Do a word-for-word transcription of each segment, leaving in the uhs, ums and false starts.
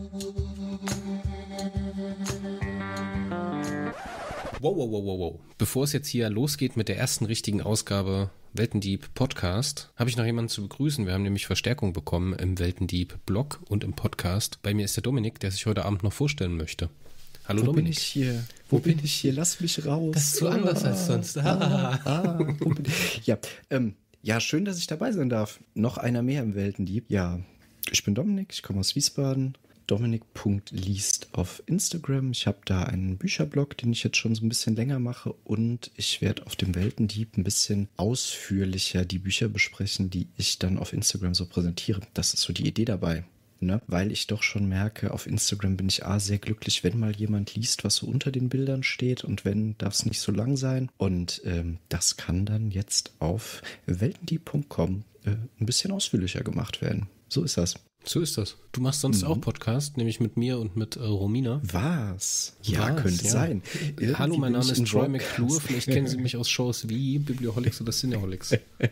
Wow, wow, wow, wow, wow. Bevor es jetzt hier losgeht mit der ersten richtigen Ausgabe Weltendieb Podcast, habe ich noch jemanden zu begrüßen. Wir haben nämlich Verstärkung bekommen im Weltendieb Blog und im Podcast. Bei mir ist der Dominik, der sich heute Abend noch vorstellen möchte. Hallo Wo Dominik. Bin ich hier? Wo bin ich hier? Lass mich raus. Das ist so ah, anders als sonst. Ah, ah, wo bin ich? Ja, ähm, ja, schön, dass ich dabei sein darf. Noch einer mehr im Weltendieb. Ja, ich bin Dominik, ich komme aus Wiesbaden. dominik punkt liest auf Instagram. Ich habe da einen Bücherblog, den ich jetzt schon so ein bisschen länger mache, und ich werde auf dem Weltendieb ein bisschen ausführlicher die Bücher besprechen, die ich dann auf Instagram so präsentiere. Das ist so die Idee dabei. Ne? Weil ich doch schon merke, auf Instagram bin ich A, sehr glücklich, wenn mal jemand liest, was so unter den Bildern steht, und wenn, darf es nicht so lang sein. Und ähm, das kann dann jetzt auf weltendieb punkt com äh, ein bisschen ausführlicher gemacht werden. So ist das. So ist das. Du machst sonst mhm. auch Podcast, nämlich mit mir und mit äh, Romina. Was? Ja, Was? könnte ja. sein. Irgendwie Hallo, mein Name ist Troy McClure. Vielleicht kennen Sie mich aus Shows wie Biblioholics oder Cineholics.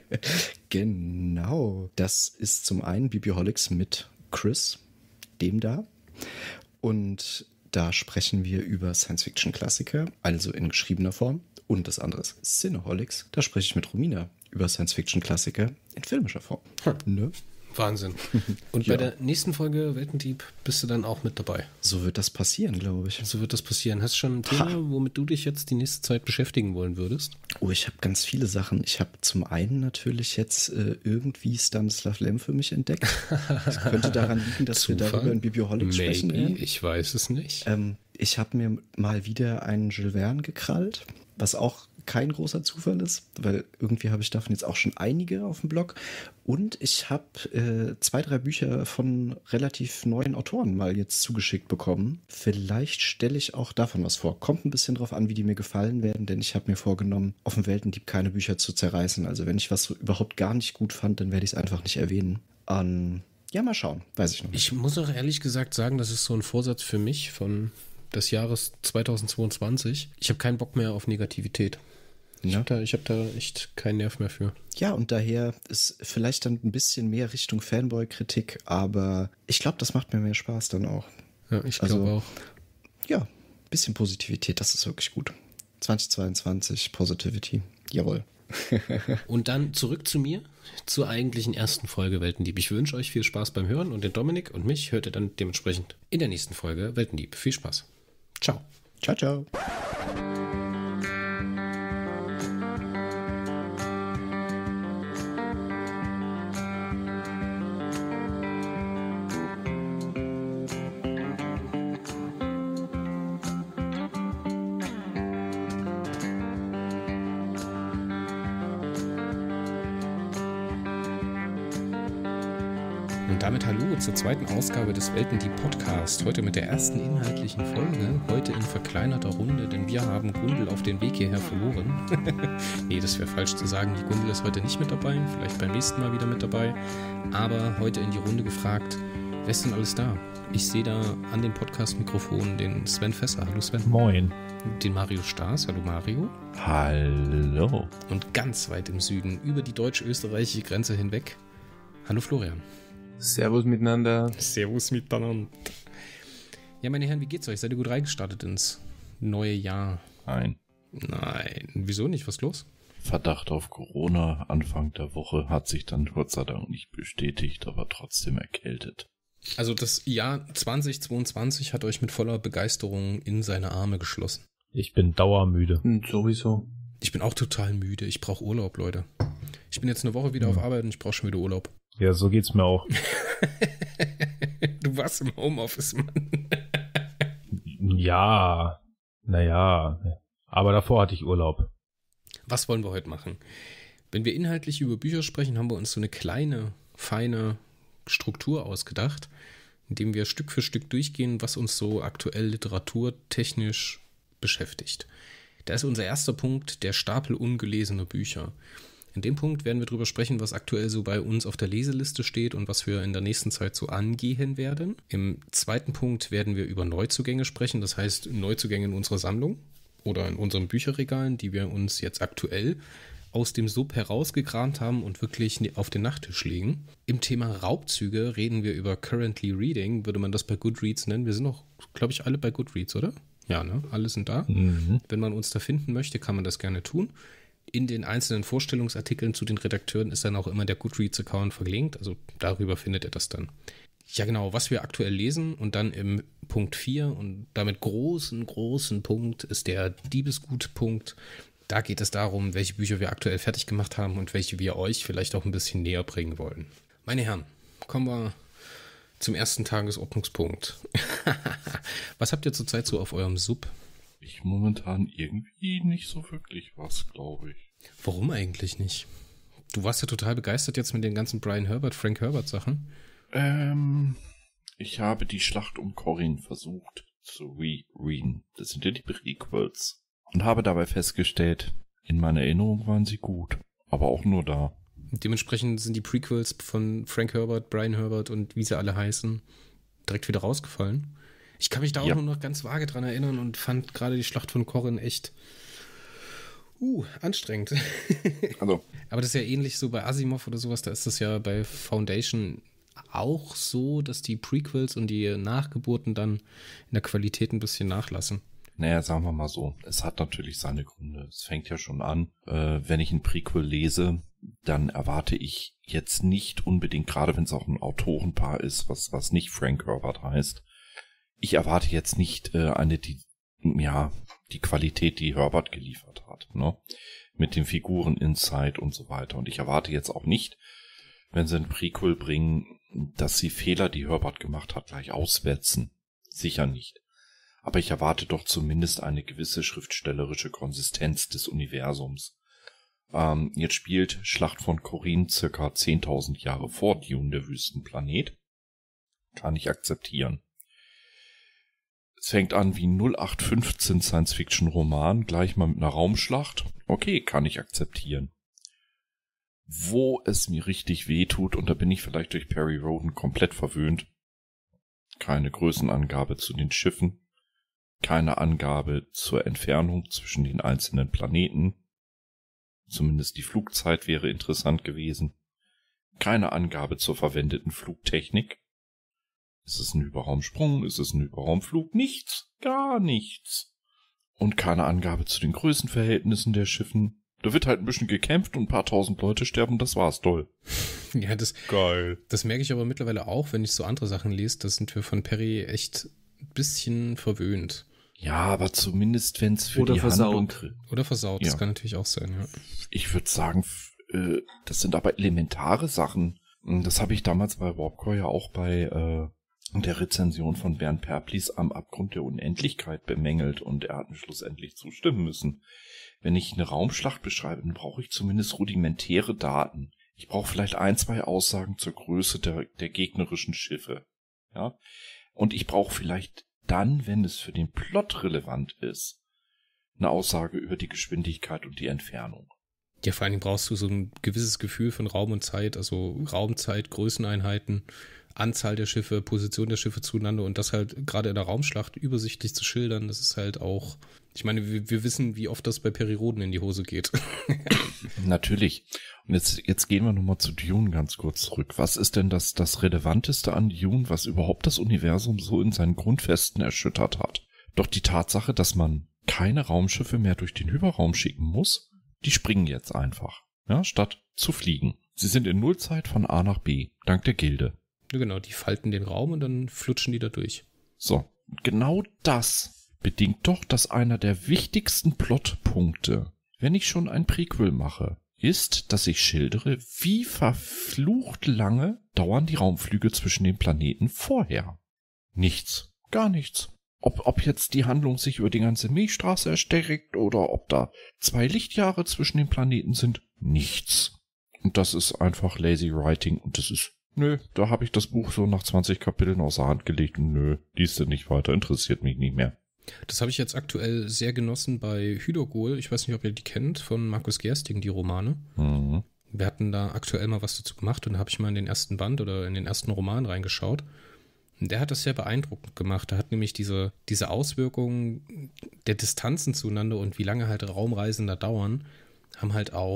Genau. Das ist zum einen Biblioholics mit Chris, dem da. Und da sprechen wir über Science-Fiction-Klassiker, also in geschriebener Form. Und das andere ist Cineholics. Da spreche ich mit Romina über Science-Fiction-Klassiker in filmischer Form. Hm. Ne? Wahnsinn. Und ja. bei der nächsten Folge Weltendieb bist du dann auch mit dabei. So wird das passieren, glaube ich. So wird das passieren. Hast du schon ein Thema, ha. womit du dich jetzt die nächste Zeit beschäftigen wollen würdest? Oh, ich habe ganz viele Sachen. Ich habe zum einen natürlich jetzt äh, irgendwie Stanislav Lem für mich entdeckt. Es könnte daran liegen, dass wir darüber in Biblioholics sprechen werden. Ich weiß es nicht. Ähm, ich habe mir mal wieder einen Jules Verne gekrallt, was auch kein großer Zufall ist, weil irgendwie habe ich davon jetzt auch schon einige auf dem Blog. Und ich habe äh, zwei, drei Bücher von relativ neuen Autoren mal jetzt zugeschickt bekommen. Vielleicht stelle ich auch davon was vor. Kommt ein bisschen drauf an, wie die mir gefallen werden, denn ich habe mir vorgenommen, auf dem Weltendieb keine Bücher zu zerreißen. Also wenn ich was so überhaupt gar nicht gut fand, dann werde ich es einfach nicht erwähnen. Um, ja, mal schauen. Weiß ich noch nicht. Ich muss auch ehrlich gesagt sagen, das ist so ein Vorsatz für mich von des Jahres zweitausendzweiundzwanzig. Ich habe keinen Bock mehr auf Negativität. Ich ja. habe da, ich hab da echt keinen Nerv mehr für. Ja, und daher ist vielleicht dann ein bisschen mehr Richtung Fanboy-Kritik, aber ich glaube, das macht mir mehr Spaß dann auch. Ja, ich glaube also, auch. Ja, ein bisschen Positivität, das ist wirklich gut. zweitausendzweiundzwanzig, Positivity, jawohl. Und dann zurück zu mir, zur eigentlichen ersten Folge Weltendieb. Ich wünsche euch viel Spaß beim Hören, und den Dominik und mich hört ihr dann dementsprechend in der nächsten Folge Weltendieb. Viel Spaß. Ciao. Ciao, ciao. Und damit hallo zur zweiten Ausgabe des Weltendieb Podcast. Heute mit der ersten inhaltlichen Folge. Heute in verkleinerter Runde, denn wir haben Gundel auf den Weg hierher verloren. Nee, das wäre falsch zu sagen. Die Gundel ist heute nicht mit dabei. Vielleicht beim nächsten Mal wieder mit dabei. Aber heute in die Runde gefragt, wer ist denn alles da? Ich sehe da an den Podcast-Mikrofonen den Sven Fesser. Hallo Sven. Moin. Den Mario Staas. Hallo Mario. Hallo. Und ganz weit im Süden, über die deutsch-österreichische Grenze hinweg. Hallo Florian. Servus miteinander. Servus miteinander. Ja, meine Herren, wie geht's euch? Seid ihr gut reingestartet ins neue Jahr? Nein. Nein. Wieso nicht? Was ist los? Verdacht auf Corona Anfang der Woche hat sich dann Gott sei Dank nicht bestätigt, aber trotzdem erkältet. Also das Jahr zweitausendzweiundzwanzig hat euch mit voller Begeisterung in seine Arme geschlossen. Ich bin dauermüde. Hm, sowieso. Ich bin auch total müde. Ich brauche Urlaub, Leute. Ich bin jetzt eine Woche wieder hm. auf Arbeit und ich brauche schon wieder Urlaub. Ja, so geht's mir auch. Du warst im Homeoffice, Mann. Ja, naja, aber davor hatte ich Urlaub. Was wollen wir heute machen? Wenn wir inhaltlich über Bücher sprechen, haben wir uns so eine kleine, feine Struktur ausgedacht, indem wir Stück für Stück durchgehen, was uns so aktuell literaturtechnisch beschäftigt. Da ist unser erster Punkt der Stapel ungelesener Bücher. In dem Punkt werden wir darüber sprechen, was aktuell so bei uns auf der Leseliste steht und was wir in der nächsten Zeit so angehen werden. Im zweiten Punkt werden wir über Neuzugänge sprechen, das heißt Neuzugänge in unserer Sammlung oder in unseren Bücherregalen, die wir uns jetzt aktuell aus dem Sub herausgekramt haben und wirklich auf den Nachttisch legen. Im Thema Raubzüge reden wir über Currently Reading, würde man das bei Goodreads nennen. Wir sind auch, glaube ich, alle bei Goodreads, oder? Ja, ne? Alle sind da. Mhm. Wenn man uns da finden möchte, kann man das gerne tun. In den einzelnen Vorstellungsartikeln zu den Redakteuren ist dann auch immer der Goodreads-Account verlinkt. Also darüber findet ihr das dann. Ja genau, was wir aktuell lesen und dann im Punkt vier und damit großen, großen Punkt ist der Diebesgut-Punkt. Da geht es darum, welche Bücher wir aktuell fertig gemacht haben und welche wir euch vielleicht auch ein bisschen näher bringen wollen. Meine Herren, kommen wir zum ersten Tagesordnungspunkt. Was habt ihr zurzeit so auf eurem Sub? Ich momentan irgendwie nicht so wirklich was, glaube ich. Warum eigentlich nicht? Du warst ja total begeistert jetzt mit den ganzen Brian Herbert, Frank Herbert Sachen. Ähm, ich habe die Schlacht um Corinne versucht zu rereaden. Das sind ja die Prequels. Und habe dabei festgestellt, in meiner Erinnerung waren sie gut. Aber auch nur da. Dementsprechend sind die Prequels von Frank Herbert, Brian Herbert und wie sie alle heißen, direkt wieder rausgefallen. Ich kann mich da auch ja. nur noch ganz vage dran erinnern und fand gerade die Schlacht von Corinne echt uh, anstrengend. Also. Aber das ist ja ähnlich so bei Asimov oder sowas, da ist das ja bei Foundation auch so, dass die Prequels und die Nachgeburten dann in der Qualität ein bisschen nachlassen. Naja, sagen wir mal so, es hat natürlich seine Gründe. Es fängt ja schon an, äh, wenn ich ein Prequel lese, dann erwarte ich jetzt nicht unbedingt, gerade wenn es auch ein Autorenpaar ist, was was nicht Frank Herbert heißt, ich erwarte jetzt nicht äh, eine, die, ja, die Qualität, die Herbert geliefert hat, ne? Mit den Figuren Insight und so weiter. Und ich erwarte jetzt auch nicht, wenn sie ein Prequel bringen, dass sie Fehler, die Herbert gemacht hat, gleich auswetzen. Sicher nicht. Aber ich erwarte doch zumindest eine gewisse schriftstellerische Konsistenz des Universums. Ähm, jetzt spielt Schlacht von Corinne circa zehntausend Jahre vor Dune, der Wüstenplanet. Kann ich akzeptieren. Es fängt an wie null acht fünfzehn Science-Fiction-Roman, gleich mal mit einer Raumschlacht. Okay, kann ich akzeptieren. Wo es mir richtig wehtut, und da bin ich vielleicht durch Perry Rhodan komplett verwöhnt, keine Größenangabe zu den Schiffen, keine Angabe zur Entfernung zwischen den einzelnen Planeten, zumindest die Flugzeit wäre interessant gewesen, keine Angabe zur verwendeten Flugtechnik. Ist es ein Hyperraumsprung? Ist es ein Hyperraumflug? Nichts, gar nichts. Und keine Angabe zu den Größenverhältnissen der Schiffen. Da wird halt ein bisschen gekämpft und ein paar tausend Leute sterben, das war's, toll. Ja, das, geil. Das merke ich aber mittlerweile auch, wenn ich so andere Sachen lese, da sind wir von Perry echt ein bisschen verwöhnt. Ja, aber zumindest, wenn es für Oder die versaut. Handlung... Oder versaut, ja. Das kann natürlich auch sein, ja. Ich würde sagen, äh, das sind aber elementare Sachen. Das habe ich damals bei Warpcore ja auch bei äh, der Rezension von Bernd Perplis am Abgrund der Unendlichkeit bemängelt und er hat mir schlussendlich zustimmen müssen. Wenn ich eine Raumschlacht beschreibe, dann brauche ich zumindest rudimentäre Daten. Ich brauche vielleicht ein, zwei Aussagen zur Größe der, der gegnerischen Schiffe. Ja, und ich brauche vielleicht dann, wenn es für den Plot relevant ist, eine Aussage über die Geschwindigkeit und die Entfernung. Ja, vor allen Dingen brauchst du so ein gewisses Gefühl von Raum und Zeit, also Raumzeit, Größeneinheiten, Anzahl der Schiffe, Position der Schiffe zueinander und das halt gerade in der Raumschlacht übersichtlich zu schildern, das ist halt auch, ich meine, wir, wir wissen, wie oft das bei Perry Rhodan in die Hose geht. Natürlich. Und jetzt, jetzt gehen wir nochmal zu Dune ganz kurz zurück. Was ist denn das, das Relevanteste an Dune, was überhaupt das Universum so in seinen Grundfesten erschüttert hat? Doch die Tatsache, dass man keine Raumschiffe mehr durch den Hyperraum schicken muss, die springen jetzt einfach, ja, statt zu fliegen. Sie sind in Nullzeit von A nach B, dank der Gilde. Ja, genau, die falten den Raum und dann flutschen die da durch. So, genau das bedingt doch, dass einer der wichtigsten Plotpunkte, wenn ich schon ein Prequel mache, ist, dass ich schildere, wie verflucht lange dauern die Raumflüge zwischen den Planeten vorher. Nichts, gar nichts. Ob, ob jetzt die Handlung sich über die ganze Milchstraße erstreckt oder ob da zwei Lichtjahre zwischen den Planeten sind, nichts. Und das ist einfach lazy writing und das ist, nö, da habe ich das Buch so nach zwanzig Kapiteln außer Hand gelegt und nö, liest du nicht weiter, interessiert mich nicht mehr. Das habe ich jetzt aktuell sehr genossen bei Hydogol. Ich weiß nicht, ob ihr die kennt, von Markus Gerstigen, die Romane. Mhm. Wir hatten da aktuell mal was dazu gemacht und da habe ich mal in den ersten Band oder in den ersten Roman reingeschaut. Und der hat das sehr beeindruckend gemacht. Er hat nämlich diese, diese Auswirkungen der Distanzen zueinander und wie lange halt Raumreisen da dauern, haben halt auch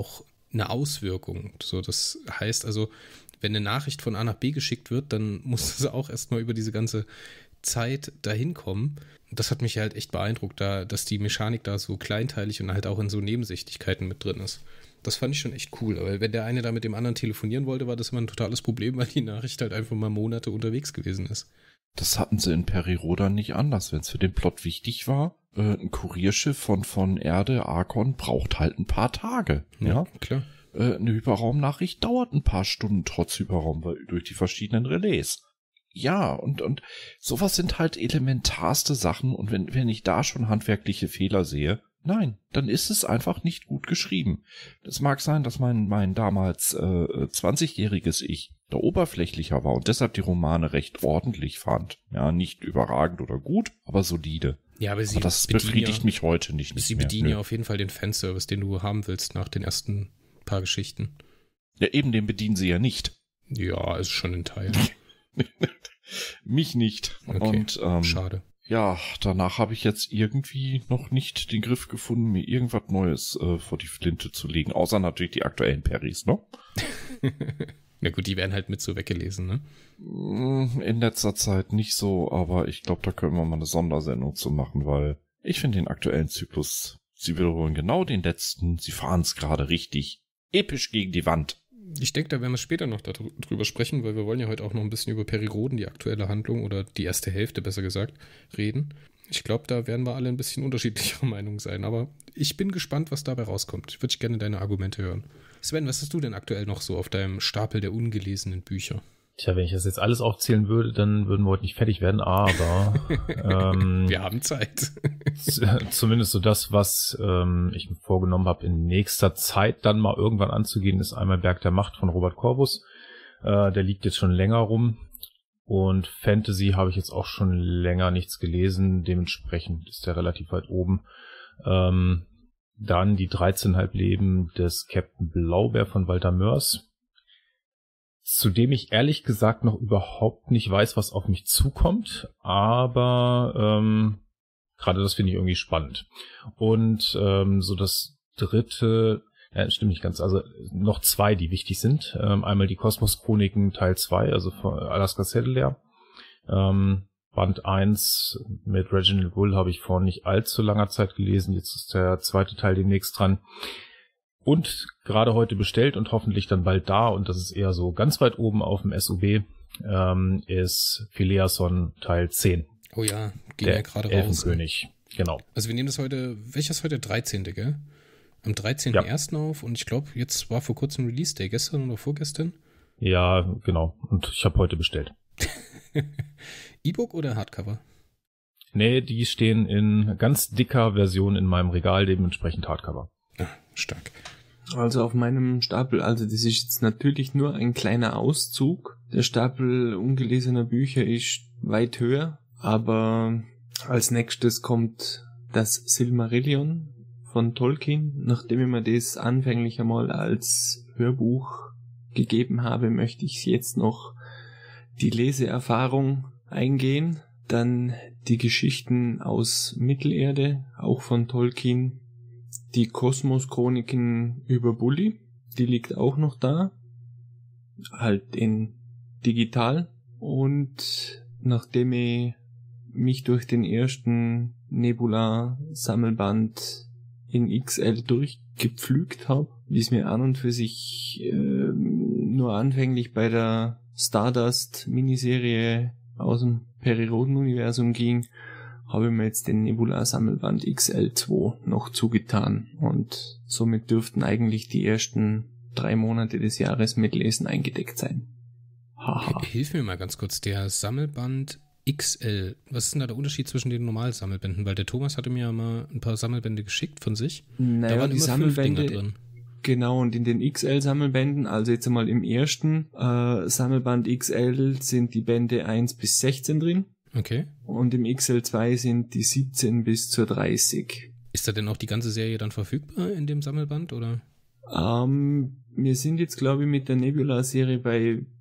eine Auswirkung. So, das heißt also, wenn eine Nachricht von A nach B geschickt wird, dann muss das auch erstmal über diese ganze Zeit dahin kommen. Und das hat mich halt echt beeindruckt, da, dass die Mechanik da so kleinteilig und halt auch in so Nebensächlichkeiten mit drin ist. Das fand ich schon echt cool, weil wenn der eine da mit dem anderen telefonieren wollte, war das immer ein totales Problem, weil die Nachricht halt einfach mal Monate unterwegs gewesen ist. Das hatten sie in Periroda nicht anders. Wenn es für den Plot wichtig war, äh, ein Kurierschiff von, von Erde, Arkon, braucht halt ein paar Tage. Ja, Ja, klar. Äh, eine Hyperraumnachricht dauert ein paar Stunden trotz Hyperraum, weil durch die verschiedenen Relais. Ja, und, und sowas sind halt elementarste Sachen. Und wenn, wenn ich da schon handwerkliche Fehler sehe, nein, dann ist es einfach nicht gut geschrieben. Das mag sein, dass mein, mein damals äh, zwanzigjähriges Ich da oberflächlicher war und deshalb die Romane recht ordentlich fand. Ja, nicht überragend oder gut, aber solide. Ja, aber sie aber das bedienen befriedigt ja, mich heute nicht, nicht Sie mehr. bedienen Nö. ja auf jeden Fall den Fanservice, den du haben willst nach den ersten paar Geschichten. Ja, eben den bedienen sie ja nicht. Ja, ist schon ein Teil. Mich nicht. Okay, Und ähm, schade. ja, danach habe ich jetzt irgendwie noch nicht den Griff gefunden, mir irgendwas Neues äh, vor die Flinte zu legen. Außer natürlich die aktuellen Perrys, ne? Na gut, die werden halt mit so weggelesen, ne? In letzter Zeit nicht so, aber ich glaube, da können wir mal eine Sondersendung zu machen, weil ich finde den aktuellen Zyklus, sie wiederholen genau den letzten, sie fahren es gerade richtig episch gegen die Wand. Ich denke, da werden wir später noch darüber sprechen, weil wir wollen ja heute auch noch ein bisschen über Periroden, die aktuelle Handlung oder die erste Hälfte, besser gesagt, reden. Ich glaube, da werden wir alle ein bisschen unterschiedlicher Meinung sein, aber ich bin gespannt, was dabei rauskommt. Ich würde gerne deine Argumente hören. Sven, was hast du denn aktuell noch so auf deinem Stapel der ungelesenen Bücher? Tja, wenn ich das jetzt alles aufzählen würde, dann würden wir heute nicht fertig werden, aber ähm, wir haben Zeit. z- zumindest so das, was ähm, ich mir vorgenommen habe, in nächster Zeit dann mal irgendwann anzugehen, ist einmal Berg der Macht von Robert Corvus. Äh, der liegt jetzt schon länger rum. Und Fantasy habe ich jetzt auch schon länger nichts gelesen, dementsprechend ist der relativ weit oben. Ähm, dann die dreizehneinhalb Leben des Captain Blaubeer von Walter Mörs, zu dem ich ehrlich gesagt noch überhaupt nicht weiß, was auf mich zukommt, aber ähm, gerade das finde ich irgendwie spannend. Und ähm, so das dritte, ja, stimmt nicht ganz, also noch zwei, die wichtig sind. Ähm, einmal die Kosmos-Chroniken Teil zwei, also von Alaska Settler. Ähm, Band eins mit Reginald Wool habe ich vor nicht allzu langer Zeit gelesen, jetzt ist der zweite Teil demnächst dran. Und gerade heute bestellt und hoffentlich dann bald da, und das ist eher so ganz weit oben auf dem S U B, ähm, ist Phileason Teil zehn. Oh ja, ging ja gerade raus. Elfenkönig, genau. Also wir nehmen das heute, welches heute? dreizehnte, gell? Am dreizehnten ersten Ja. auf, und ich glaube, jetzt war vor kurzem Release Day, gestern oder vorgestern? Ja, genau. Und ich habe heute bestellt. E-Book oder Hardcover? Nee, die stehen in ganz dicker Version in meinem Regal, dementsprechend Hardcover. Ah, stark. Also auf meinem Stapel, also das ist jetzt natürlich nur ein kleiner Auszug. Der Stapel ungelesener Bücher ist weit höher, aber als nächstes kommt das Silmarillion von Tolkien. Nachdem ich mir das anfänglich einmal als Hörbuch gegeben habe, möchte ich jetzt noch die Leseerfahrung eingehen. Dann die Geschichten aus Mittelerde, auch von Tolkien. Die Kosmos-Chroniken über Bully, die liegt auch noch da. Halt in digital. Und nachdem ich mich durch den ersten Nebula-Sammelband in X L durchgepflügt habe, wie es mir an und für sich äh, nur anfänglich bei der Stardust-Miniserie aus dem Periroden-Universum ging, habe ich mir jetzt den Nebula-Sammelband X L zwei noch zugetan. Und somit dürften eigentlich die ersten drei Monate des Jahres mit Lesen eingedeckt sein. Haha. Hilf mir mal ganz kurz, der Sammelband X L, was ist denn da der Unterschied zwischen den normalen Sammelbänden? Weil der Thomas hatte mir ja mal ein paar Sammelbände geschickt von sich. Naja, da waren die immer Sammelbände fünf Dinger drin. Genau, und in den X L-Sammelbänden, also jetzt einmal im ersten äh, Sammelband X L sind die Bände eins bis sechzehn drin. Okay. Und im X L zwei sind die siebzehn bis zur dreißig. Ist da denn auch die ganze Serie dann verfügbar in dem Sammelband, oder? Ähm, wir sind jetzt, glaube ich, mit der Nebula-Serie bei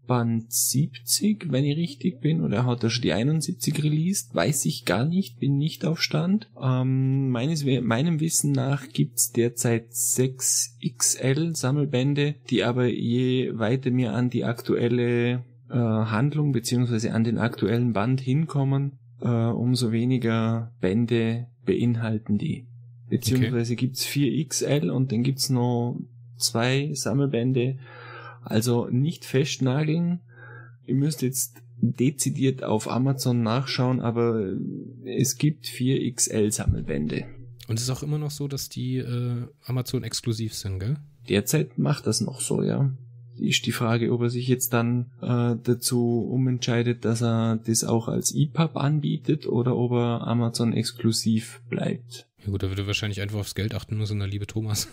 Band siebzig, wenn ich richtig bin, oder hat er schon die einundsiebzig released? Weiß ich gar nicht, bin nicht auf Stand. Ähm, meines, meinem Wissen nach gibt's derzeit sechs X L Sammelbände, die aber je weiter mir an die aktuelle äh, Handlung beziehungsweise an den aktuellen Band hinkommen, äh, umso weniger Bände beinhalten die. Beziehungsweise okay. Gibt's vier X L und dann gibt's noch zwei Sammelbände. Also nicht festnageln. Ihr müsst jetzt dezidiert auf Amazon nachschauen, aber es gibt vier X L Sammelbände. Und es ist auch immer noch so, dass die äh, Amazon exklusiv sind, gell? Derzeit macht das noch so, ja. Ist die Frage, ob er sich jetzt dann äh, dazu umentscheidet, dass er das auch als E P U B anbietet oder ob er Amazon exklusiv bleibt. Ja gut, da würde wahrscheinlich einfach aufs Geld achten müssen, der liebe Thomas.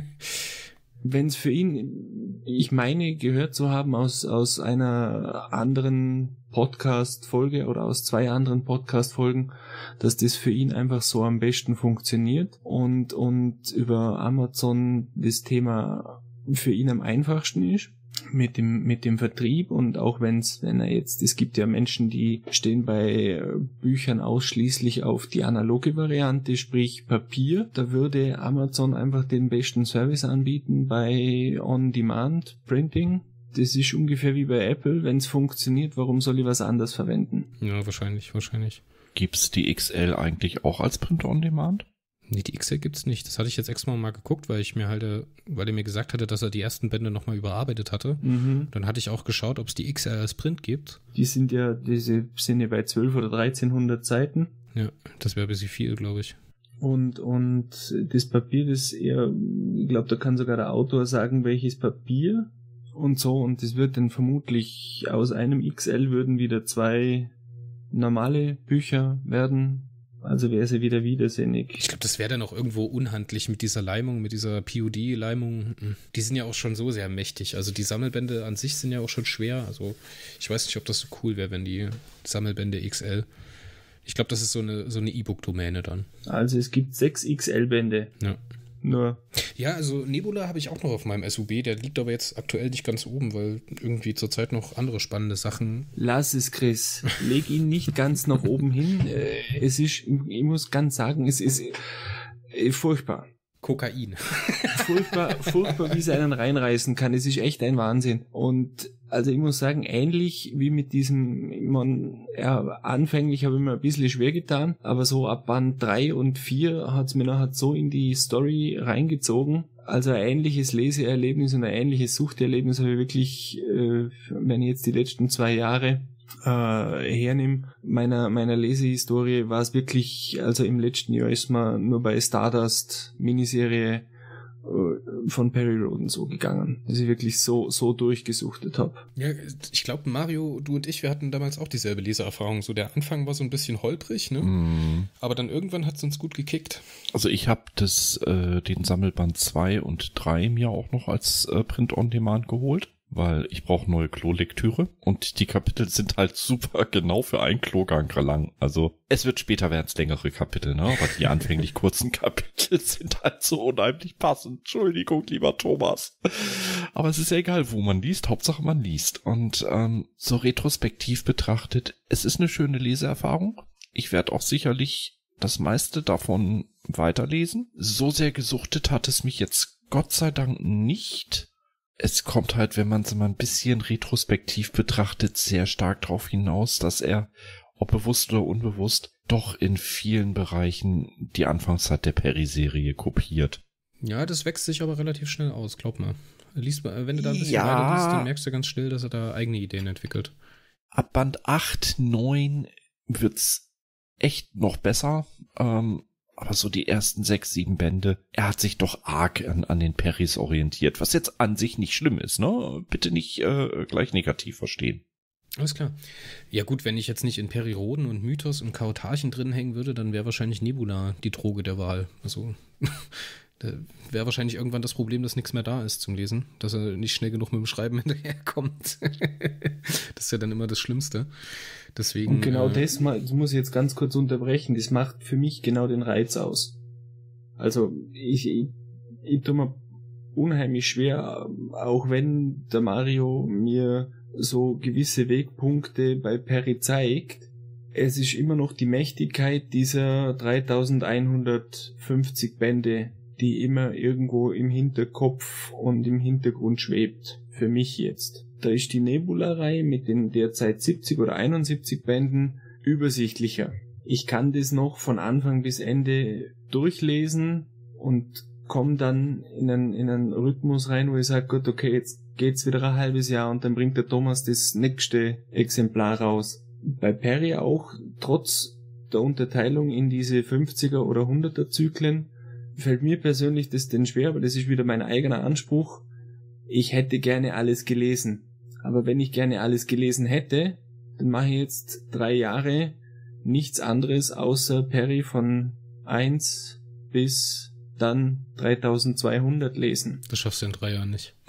Wenn es für ihn, ich meine, gehört zu haben aus, aus einer anderen Podcast-Folge oder aus zwei anderen Podcast-Folgen, dass das für ihn einfach so am besten funktioniert und, und über Amazon das Thema für ihn am einfachsten ist. Mit dem, mit dem Vertrieb und auch wenn's, wenn er jetzt, es gibt ja Menschen, die stehen bei Büchern ausschließlich auf die analoge Variante, sprich Papier. Da würde Amazon einfach den besten Service anbieten bei On-Demand-Printing. Das ist ungefähr wie bei Apple. Wenn's funktioniert, warum soll ich was anderes verwenden? Ja, wahrscheinlich, wahrscheinlich. Gibt's die X L eigentlich auch als Print-on-Demand? Nee, die X L gibt's nicht. Das hatte ich jetzt extra mal geguckt, weil ich mir halt, weil er mir gesagt hatte, dass er die ersten Bände nochmal überarbeitet hatte. Mhm. Dann hatte ich auch geschaut, ob es die X L als Print gibt. Die sind ja, diese sind ja bei zwölf oder dreizehnhundert Seiten. Ja, das wäre ein bisschen viel, glaube ich. Und, und das Papier, das eher, ich glaube, da kann sogar der Autor sagen, welches Papier und so. Und das wird dann vermutlich aus einem X L würden wieder zwei normale Bücher werden. Also wäre sie wieder widersinnig. Ich glaube, das wäre dann auch irgendwo unhandlich mit dieser Leimung, mit dieser P O D-Leimung. Die sind ja auch schon so sehr mächtig. Also die Sammelbände an sich sind ja auch schon schwer. Also ich weiß nicht, ob das so cool wäre, wenn die Sammelbände X L. Ich glaube, das ist so eine so eine E-Book-Domäne dann. Also es gibt sechs X L-Bände. Ja. Nur. Ja, also Nebula habe ich auch noch auf meinem S U B, der liegt aber jetzt aktuell nicht ganz oben, weil irgendwie zurzeit noch andere spannende Sachen. Lass es, Chris. Leg ihn nicht ganz nach oben hin. Es ist, ich muss ganz sagen, es ist furchtbar. Kokain. Furchtbar, furchtbar, wie es einen reinreißen kann. Es ist echt ein Wahnsinn. Und also ich muss sagen, ähnlich wie mit diesem, man, ja, anfänglich habe ich mir ein bisschen schwer getan, aber so ab Band drei und vier hat es mir nachher so in die Story reingezogen. Also ein ähnliches Leseerlebnis und ein ähnliches Suchterlebnis habe ich wirklich, äh, wenn ich jetzt die letzten zwei Jahre äh, hernehme, meiner, meiner Lesehistorie war es wirklich, also im letzten Jahr ist man nur bei Stardust Miniserie von Perry Rhodan so gegangen, dass ich wirklich so so durchgesuchtet habe. Ja, ich glaube, Mario, du und ich, wir hatten damals auch dieselbe Leseerfahrung. So der Anfang war so ein bisschen holprig, ne? Mm. Aber dann irgendwann hat es uns gut gekickt. Also ich habe das äh, den Sammelband zwei und drei mir auch noch als äh, Print-on-Demand geholt, weil ich brauche neue Klolektüre und die Kapitel sind halt super genau für einen Klogang lang. Also es wird später werden es längere Kapitel, ne? Aber die anfänglich kurzen Kapitel sind halt so unheimlich passend. Entschuldigung, lieber Thomas. Aber es ist ja egal, wo man liest. Hauptsache man liest. Und ähm, so retrospektiv betrachtet, es ist eine schöne Leseerfahrung. Ich werde auch sicherlich das meiste davon weiterlesen. So sehr gesuchtet hat es mich jetzt Gott sei Dank nicht. Es kommt halt, wenn man es mal ein bisschen retrospektiv betrachtet, sehr stark darauf hinaus, dass er, ob bewusst oder unbewusst, doch in vielen Bereichen die Anfangszeit der Perry-Serie kopiert. Ja, das wächst sich aber relativ schnell aus, glaub mal. Liest, wenn du da ein bisschen ja, weiter liest, dann merkst du ganz schnell, dass er da eigene Ideen entwickelt. Ab Band acht, neun wird's echt noch besser. Ähm, Aber so die ersten sechs, sieben Bände, er hat sich doch arg an, an den Perrys orientiert, was jetzt an sich nicht schlimm ist, ne? Bitte nicht äh, gleich negativ verstehen. Alles klar. Ja gut, wenn ich jetzt nicht in Perry Rhodan und Mythos und Chaotarchen drin hängen würde, dann wäre wahrscheinlich Nebula die Droge der Wahl. Also da wäre wahrscheinlich irgendwann das Problem, dass nichts mehr da ist zum Lesen, dass er nicht schnell genug mit dem Schreiben hinterherkommt. Das ist ja dann immer das Schlimmste. Deswegen, und genau äh, das, das muss ich jetzt ganz kurz unterbrechen, das macht für mich genau den Reiz aus. Also ich, ich, ich tue mir unheimlich schwer, auch wenn der Mario mir so gewisse Wegpunkte bei Perry zeigt. Es ist immer noch die Mächtigkeit dieser dreitausendeinhundertfünfzig Bände, die immer irgendwo im Hinterkopf und im Hintergrund schwebt. Für mich jetzt. Da ist die Nebula-Reihe mit den derzeit siebzig oder einundsiebzig Bänden übersichtlicher. Ich kann das noch von Anfang bis Ende durchlesen und komme dann in einen, in einen Rhythmus rein, wo ich sage, gut, okay, jetzt geht's wieder ein halbes Jahr und dann bringt der Thomas das nächste Exemplar raus. Bei Perry auch, trotz der Unterteilung in diese fünfziger oder hunderter Zyklen, fällt mir persönlich das denn schwer, aber das ist wieder mein eigener Anspruch. Ich hätte gerne alles gelesen. Aber wenn ich gerne alles gelesen hätte, dann mache ich jetzt drei Jahre nichts anderes außer Perry von eins bis dann dreitausendzweihundert lesen. Das schaffst du in drei Jahren nicht.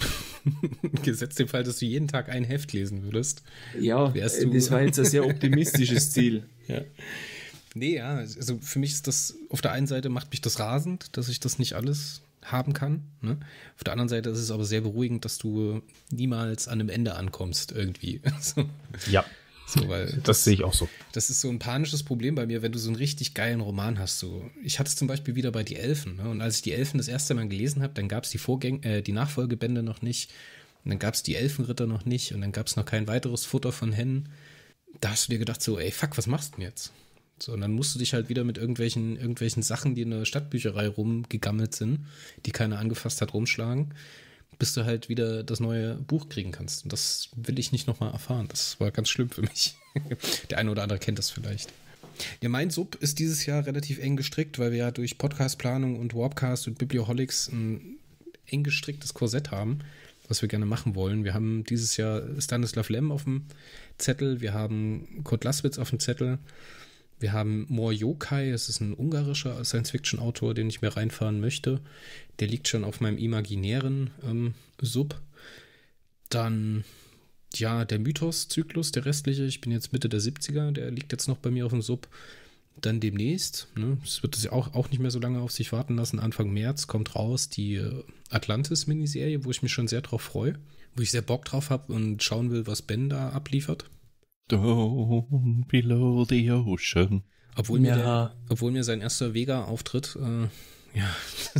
Gesetzt den Fall, dass du jeden Tag ein Heft lesen würdest. Ja, das war jetzt ein sehr optimistisches Ziel. Ja. Nee, ja, also für mich ist das, auf der einen Seite macht mich das rasend, dass ich das nicht alles haben kann. Ne? Auf der anderen Seite ist es aber sehr beruhigend, dass du niemals an einem Ende ankommst irgendwie. so. Ja, so, weil das, das sehe ich auch so. Das ist so ein panisches Problem bei mir, wenn du so einen richtig geilen Roman hast. So. Ich hatte es zum Beispiel wieder bei Die Elfen. Ne? Und als ich Die Elfen das erste Mal gelesen habe, dann gab es die, Vorgäng- äh, die Nachfolgebände noch nicht. Und dann gab es die Elfenritter noch nicht. Und dann gab es noch kein weiteres Futter von Hennen. Da hast du dir gedacht so, ey, fuck, was machst du denn jetzt? So, und dann musst du dich halt wieder mit irgendwelchen, irgendwelchen Sachen, die in der Stadtbücherei rumgegammelt sind, die keiner angefasst hat, rumschlagen, bis du halt wieder das neue Buch kriegen kannst. Und das will ich nicht nochmal erfahren. Das war ganz schlimm für mich. Der eine oder andere kennt das vielleicht. Ja, mein Sub ist dieses Jahr relativ eng gestrickt, weil wir ja durch Podcastplanung und Warpcast und Biblioholics ein eng gestricktes Korsett haben, was wir gerne machen wollen. Wir haben dieses Jahr Stanislav Lem auf dem Zettel, wir haben Kurt Laswitz auf dem Zettel, wir haben Mor Yokai, es ist ein ungarischer Science-Fiction-Autor, den ich mir reinfahren möchte. Der liegt schon auf meinem imaginären ähm, Sub. Dann, ja, der Mythos-Zyklus, der restliche, ich bin jetzt Mitte der siebziger, der liegt jetzt noch bei mir auf dem Sub. Dann demnächst, ne, das wird sich auch, auch nicht mehr so lange auf sich warten lassen, Anfang März kommt raus die Atlantis-Miniserie, wo ich mich schon sehr drauf freue, wo ich sehr Bock drauf habe und schauen will, was Ben da abliefert. Down below the ocean. Obwohl mir, Ja. der, obwohl mir sein erster Vega-Auftritt, äh, ja.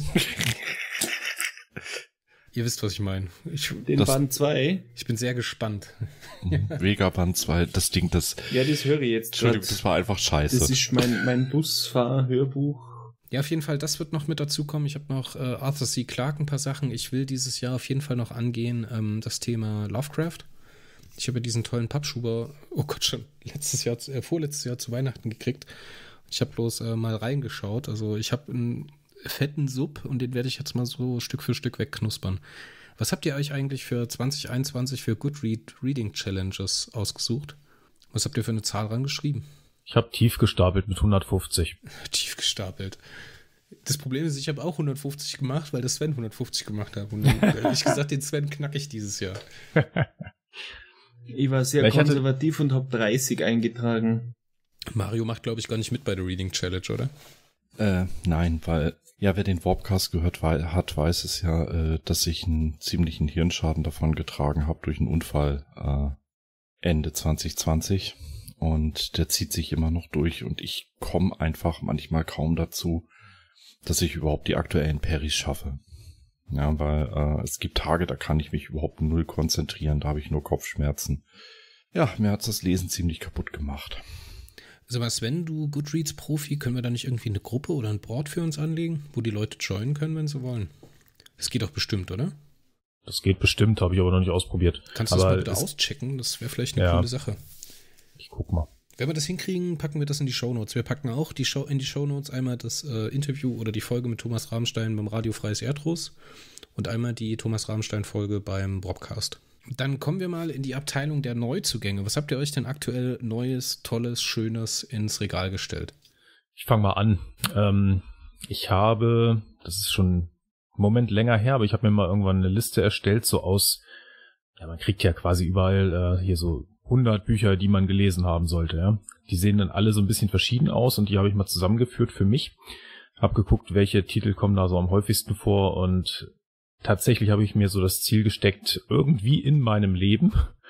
Ihr wisst, was ich meine. Ich, Den Das- Band zwei, ich bin sehr gespannt. Vegaband zwei, das Ding, das, ja, das höre ich jetzt Entschuldigung, grad. das war einfach scheiße. Das ist mein, mein Busfahr-Hörbuch. Ja, auf jeden Fall, das wird noch mit dazukommen. Ich habe noch äh, Arthur C. Clarke ein paar Sachen. Ich will dieses Jahr auf jeden Fall noch angehen, ähm, das Thema Lovecraft. Ich habe ja diesen tollen Pappschuber, oh Gott, schon letztes Jahr, äh, vorletztes Jahr zu Weihnachten gekriegt. Ich habe bloß äh, mal reingeschaut. Also ich habe einen fetten Sub und den werde ich jetzt mal so Stück für Stück wegknuspern. Was habt ihr euch eigentlich für zwanzig einundzwanzig für Goodread Reading Challenges ausgesucht? Was habt ihr für eine Zahl rangeschrieben? Ich habe tief gestapelt mit hundertfünfzig. Tief gestapelt. Das Problem ist, ich habe auch hundertfünfzig gemacht, weil der Sven hundertfünfzig gemacht hat. Und dann, ehrlich gesagt, den Sven knack ich dieses Jahr. Ich war sehr Welcher hatte- konservativ und habe dreißig eingetragen. Mario macht, glaube ich, gar nicht mit bei der Reading Challenge, oder? Äh, nein, weil, ja, wer den Warpcast gehört wei- hat, weiß es ja, äh, dass ich einen ziemlichen Hirnschaden davon getragen habe durch einen Unfall äh, Ende zwanzig zwanzig. Und der zieht sich immer noch durch und ich komme einfach manchmal kaum dazu, dass ich überhaupt die aktuellen Perrys schaffe. Ja, weil äh, es gibt Tage, da kann ich mich überhaupt null konzentrieren, da habe ich nur Kopfschmerzen. Ja, mir hat's das Lesen ziemlich kaputt gemacht. Sag mal, Sven, du Goodreads-Profi, können wir da nicht irgendwie eine Gruppe oder ein Board für uns anlegen, wo die Leute joinen können, wenn sie wollen? Das geht doch bestimmt, oder? Das geht bestimmt, habe ich aber noch nicht ausprobiert. Kannst du das aber mal bitte es- auschecken? Das wäre vielleicht eine Ja. coole Sache. Ich guck mal. Wenn wir das hinkriegen, packen wir das in die Shownotes. Wir packen auch die Show, in die Shownotes einmal das äh, Interview oder die Folge mit Thomas Rabenstein beim Radio Freies Erdros und einmal die Thomas Rabenstein-Folge beim Broadcast. Dann kommen wir mal in die Abteilung der Neuzugänge. Was habt ihr euch denn aktuell Neues, Tolles, Schönes ins Regal gestellt? Ich fange mal an. Ähm, ich habe, das ist schon einen Moment länger her, aber ich habe mir mal irgendwann eine Liste erstellt, so aus, ja, man kriegt ja quasi überall äh, hier so hundert Bücher, die man gelesen haben sollte. Ja. Die sehen dann alle so ein bisschen verschieden aus und die habe ich mal zusammengeführt für mich. Hab geguckt, welche Titel kommen da so am häufigsten vor und tatsächlich habe ich mir so das Ziel gesteckt, irgendwie in meinem Leben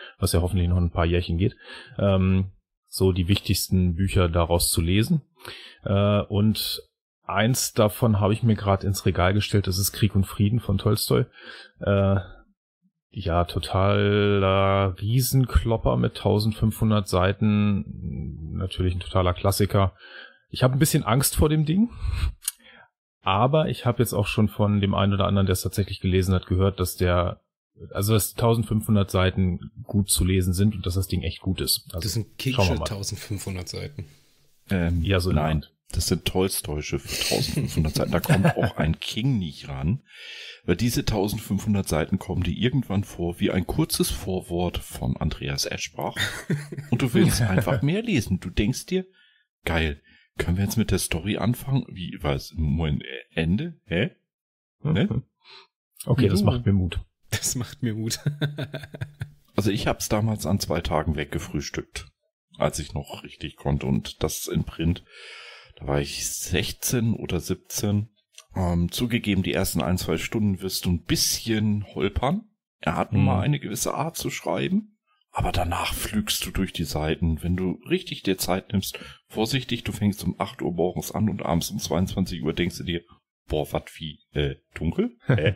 was ja hoffentlich noch ein paar Jährchen geht, ähm, so die wichtigsten Bücher daraus zu lesen. Äh, und eins davon habe ich mir gerade ins Regal gestellt, das ist Krieg und Frieden von Tolstoi. Äh, ja, totaler Riesenklopper mit eintausendfünfhundert Seiten, natürlich ein totaler Klassiker. Ich habe ein bisschen Angst vor dem Ding, aber ich habe jetzt auch schon von dem einen oder anderen, der es tatsächlich gelesen hat, gehört, dass der, also dass eintausendfünfhundert Seiten gut zu lesen sind und dass das Ding echt gut ist. Also, das sind Kingsche eintausendfünfhundert Seiten. Ähm, ja, so nein, das sind Tolstoische für eintausendfünfhundert Seiten. Da kommt auch ein King nicht ran, weil diese eintausendfünfhundert Seiten kommen dir irgendwann vor wie ein kurzes Vorwort von Andreas Eschbach und du willst einfach mehr lesen. Du denkst dir, geil, können wir jetzt mit der Story anfangen? Wie, was, Moment, Ende? Hä? Ne? Okay, das macht mir Mut. Das macht mir Mut. Also ich habe es damals an zwei Tagen weggefrühstückt, als ich noch richtig konnte und das in Print. Da war ich sechzehn oder siebzehn. Ähm, zugegeben, die ersten ein, zwei Stunden wirst du ein bisschen holpern. Er hat nun mal eine gewisse Art zu schreiben. Aber danach flügst du durch die Seiten. Wenn du richtig dir Zeit nimmst, vorsichtig, du fängst um acht Uhr morgens an und abends um zweiundzwanzig Uhr denkst du dir, boah, wat wie, äh, dunkel? Hä?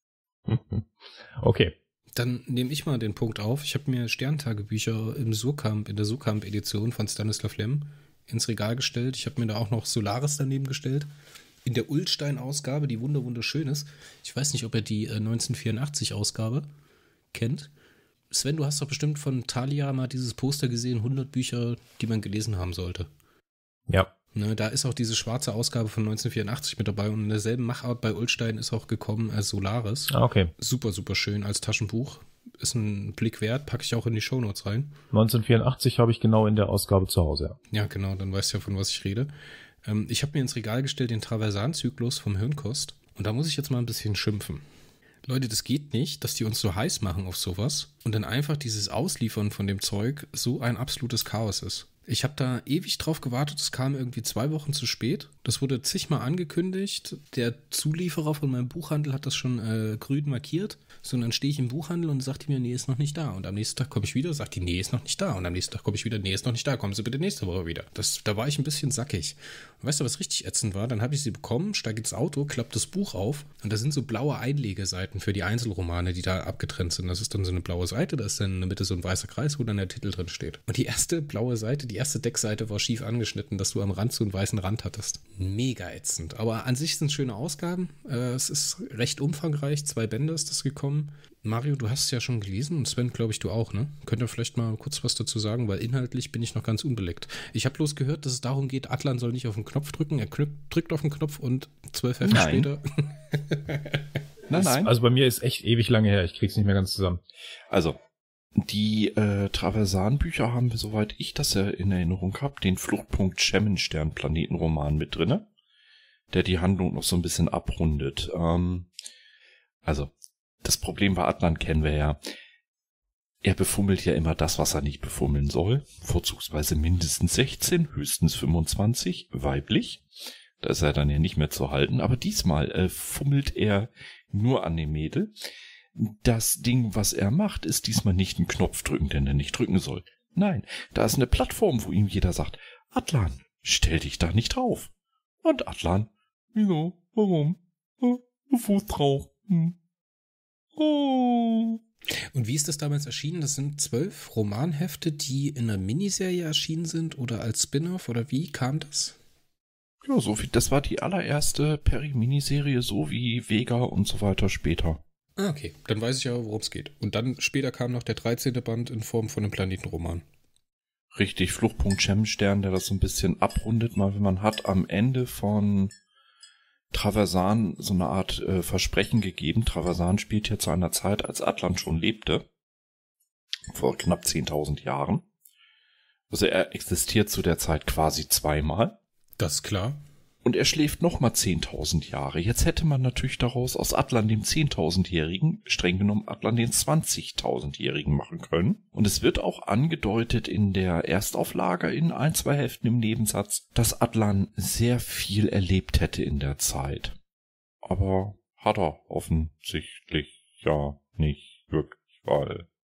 Okay. Dann nehme ich mal den Punkt auf. Ich habe mir Sterntagebücher im Surkamp, in der Surkamp-Edition von Stanislav Lem ins Regal gestellt. Ich habe mir da auch noch Solaris daneben gestellt. In der Ullstein-Ausgabe, die wunder wunderschön ist. Ich weiß nicht, ob ihr die äh, neunzehnhundertvierundachtzig-Ausgabe kennt. Sven, du hast doch bestimmt von Thalia mal dieses Poster gesehen, hundert Bücher, die man gelesen haben sollte. Ja. Ne, da ist auch diese schwarze Ausgabe von neunzehnhundertvierundachtzig mit dabei und in derselben Machart bei Ullstein ist auch gekommen als Solaris. Ah, okay. Super, super schön als Taschenbuch. Ist ein Blick wert, packe ich auch in die Shownotes rein. neunzehnhundertvierundachtzig habe ich genau in der Ausgabe zu Hause. Ja, ja genau, dann weißt du ja, von was ich rede. Ähm, ich habe mir ins Regal gestellt den Traversan-Zyklus vom Hirnkost und da muss ich jetzt mal ein bisschen schimpfen. Leute, das geht nicht, dass die uns so heiß machen auf sowas und dann einfach dieses Ausliefern von dem Zeug so ein absolutes Chaos ist. Ich habe da ewig drauf gewartet, es kam irgendwie zwei Wochen zu spät. Das wurde zigmal angekündigt. Der Zulieferer von meinem Buchhandel hat das schon äh, grün markiert. So, und dann stehe ich im Buchhandel und sagt die mir, nee, ist noch nicht da. Und am nächsten Tag komme ich wieder, sagt die, nee, ist noch nicht da. Und am nächsten Tag komme ich wieder, nee, ist noch nicht da. Kommen Sie bitte nächste Woche wieder. Das, da war ich ein bisschen sackig. Und weißt du, was richtig ätzend war? Dann habe ich sie bekommen, steige ins Auto, klappt das Buch auf und da sind so blaue Einlegeseiten für die Einzelromane, die da abgetrennt sind. Das ist dann so eine blaue Seite, da ist dann in der Mitte so ein weißer Kreis, wo dann der Titel drin steht. Und die erste blaue Seite, die erste Deckseite war schief angeschnitten, dass du am Rand so einen weißen Rand hattest. Mega ätzend. Aber an sich sind es schöne Ausgaben. Äh, es ist recht umfangreich. Zwei Bände ist das gekommen. Mario, du hast es ja schon gelesen und Sven, glaube ich, du auch, ne? Könnt ihr vielleicht mal kurz was dazu sagen, weil inhaltlich bin ich noch ganz unbeleckt. Ich habe bloß gehört, dass es darum geht, Atlan soll nicht auf den Knopf drücken, er drückt auf den Knopf und zwölf Hefte später. Nein, nein. Also bei mir ist echt ewig lange her, ich krieg's nicht mehr ganz zusammen. Also, die äh, Traversan-Bücher haben wir, soweit ich das ja in Erinnerung habe, den Fluchtpunkt Schemmenstern-Planetenroman mit drinne, der die Handlung noch so ein bisschen abrundet. Ähm, also, das Problem bei Atlan kennen wir ja. Er befummelt ja immer das, was er nicht befummeln soll. Vorzugsweise mindestens sechzehn, höchstens fünfundzwanzig, weiblich. Da ist er dann ja nicht mehr zu halten. Aber diesmal äh, fummelt er nur an dem Mädel. Das Ding, was er macht, ist diesmal nicht ein Knopf drücken, den er nicht drücken soll. Nein, da ist eine Plattform, wo ihm jeder sagt, Atlan, stell dich da nicht drauf. Und Atlan, wieso, warum, hm, Fuß drauf, hm. Oh. Und wie ist das damals erschienen? Das sind zwölf Romanhefte, die in einer Miniserie erschienen sind oder als Spin-off oder wie kam das? Ja, so wie, das war die allererste Perry-Miniserie, so wie Vega und so weiter später. Ah, okay. Dann weiß ich ja, worum es geht. Und dann später kam noch der dreizehnte Band in Form von einem Planetenroman. Richtig, Fluchtpunkt Schemmenstern, der das so ein bisschen abrundet, mal wenn man hat am Ende von Traversan so eine Art äh, Versprechen gegeben. Traversan spielt ja zu einer Zeit, als Atlan schon lebte, vor knapp zehntausend Jahren. Also er existiert zu der Zeit quasi zweimal. Das ist klar. Und er schläft nochmal zehntausend Jahre. Jetzt hätte man natürlich daraus aus Atlan dem zehntausendjährigen, streng genommen Atlan den zwanzigtausendjährigen machen können. Und es wird auch angedeutet in der Erstauflage in ein, zwei Heften im Nebensatz, dass Atlan sehr viel erlebt hätte in der Zeit. Aber hat er offensichtlich ja nicht wirklich, weil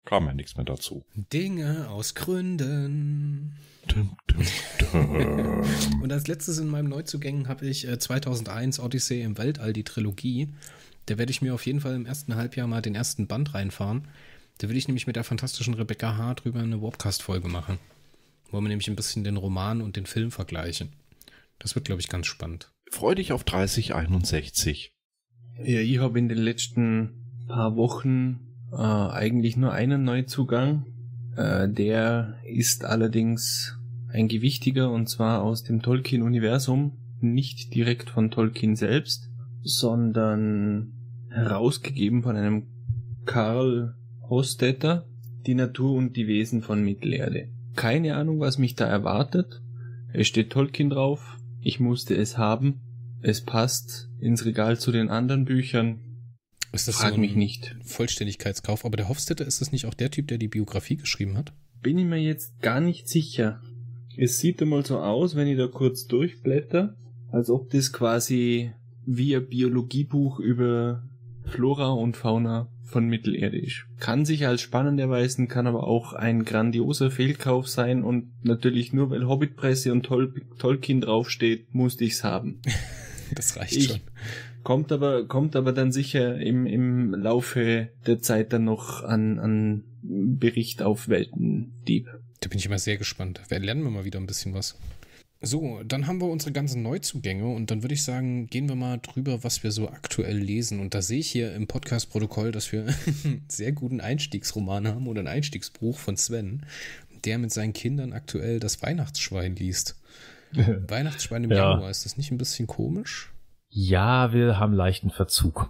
kam ja nichts mehr dazu. Dinge aus Gründen. Dum, dum, dum. Und als letztes in meinem Neuzugängen habe ich äh, zweitausendeins Odyssey im Weltall, die Trilogie. Da werde ich mir auf jeden Fall im ersten Halbjahr mal den ersten Band reinfahren. Da will ich nämlich mit der fantastischen Rebecca H. drüber eine Warpcast-Folge machen. Wo wir nämlich ein bisschen den Roman und den Film vergleichen. Das wird, glaube ich, ganz spannend. Freu dich auf dreißig einundsechzig. Ja, ich habe in den letzten paar Wochen äh, eigentlich nur einen Neuzugang. Äh, der ist allerdings ein gewichtiger, und zwar aus dem Tolkien-Universum. Nicht direkt von Tolkien selbst, sondern herausgegeben von einem Karl Hostetter, Die Natur und die Wesen von Mittelerde. Keine Ahnung, was mich da erwartet. Es steht Tolkien drauf. Ich musste es haben. Es passt ins Regal zu den anderen Büchern. Ist das Frag so ein mich nicht. Vollständigkeitskauf? Aber der Hofstetter, ist das nicht auch der Typ, der die Biografie geschrieben hat? Bin ich mir jetzt gar nicht sicher. Es sieht einmal so aus, wenn ich da kurz durchblätter, als ob das quasi wie ein Biologiebuch über Flora und Fauna von Mittelerde ist. Kann sich als spannend erweisen, kann aber auch ein grandioser Fehlkauf sein, und natürlich nur weil Hobbitpresse und Tol- Tolkien draufsteht, musste ich's haben. Das reicht Ich- schon. Kommt aber, kommt aber dann sicher im, im Laufe der Zeit dann noch an, an Bericht auf Weltendieb. Da bin ich immer sehr gespannt. Da lernen wir mal wieder ein bisschen was. So, dann haben wir unsere ganzen Neuzugänge und dann würde ich sagen, gehen wir mal drüber, was wir so aktuell lesen. Und da sehe ich hier im Podcast-Protokoll, dass wir einen sehr guten Einstiegsroman haben oder ein Einstiegsbuch von Sven, der mit seinen Kindern aktuell das Weihnachtsschwein liest. Weihnachtsschwein im Ja. Januar, ist das nicht ein bisschen komisch? Ja, wir haben leichten Verzug.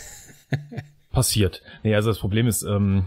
Passiert. Nee, also das Problem ist, ähm,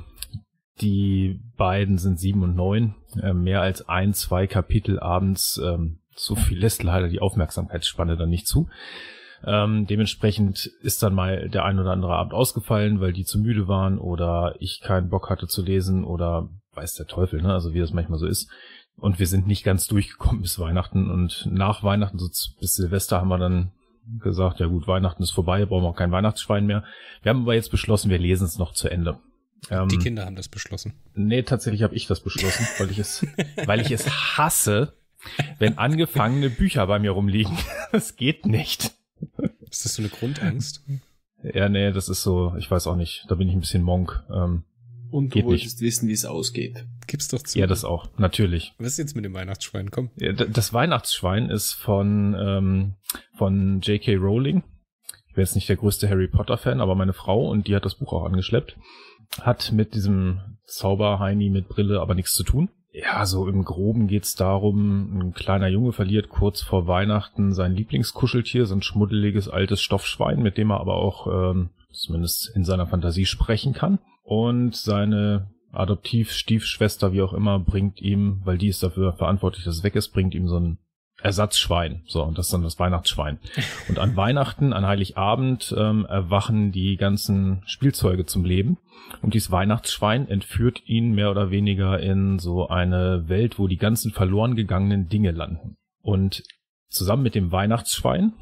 die beiden sind sieben und neun. Äh, mehr als ein, zwei Kapitel abends, ähm, so viel lässt leider die Aufmerksamkeitsspanne dann nicht zu. Ähm, dementsprechend ist dann mal der ein oder andere Abend ausgefallen, weil die zu müde waren oder ich keinen Bock hatte zu lesen oder weiß der Teufel, ne? Also wie das manchmal so ist. Und wir sind nicht ganz durchgekommen bis Weihnachten, und nach Weihnachten, so bis Silvester, haben wir dann gesagt, ja gut, Weihnachten ist vorbei, brauchen wir auch kein Weihnachtsschwein mehr. Wir haben aber jetzt beschlossen, wir lesen es noch zu Ende. Ähm, Die Kinder haben das beschlossen. Nee, tatsächlich habe ich das beschlossen, weil ich es, weil ich es hasse, wenn angefangene Bücher bei mir rumliegen. Das geht nicht. Ist das so eine Grundangst? Ja, nee, das ist so, ich weiß auch nicht, da bin ich ein bisschen Monk. Ähm, Und du Geht wolltest wissen, wie es ausgeht. Gib's doch zu. ja, das auch, natürlich. Was ist jetzt mit dem Weihnachtsschwein? Komm. Ja, d- Das Weihnachtsschwein ist von, ähm, von J K Rowling. Ich bin jetzt nicht der größte Harry Potter-Fan, aber meine Frau, und die hat das Buch auch angeschleppt, hat mit diesem Zauberheini mit Brille aber nichts zu tun. Ja, so im Groben geht's darum, ein kleiner Junge verliert kurz vor Weihnachten sein Lieblingskuscheltier, so ein schmuddeliges altes Stoffschwein, mit dem er aber auch ähm, zumindest in seiner Fantasie sprechen kann. Und seine Adoptiv-Stiefschwester, wie auch immer, bringt ihm, weil die ist dafür verantwortlich, dass es weg ist, bringt ihm so ein Ersatzschwein. So, und das ist dann das Weihnachtsschwein. Und an Weihnachten, an Heiligabend, ähm, erwachen die ganzen Spielzeuge zum Leben. Und dieses Weihnachtsschwein entführt ihn mehr oder weniger in so eine Welt, wo die ganzen verloren gegangenen Dinge landen. Und zusammen mit dem Weihnachtsschwein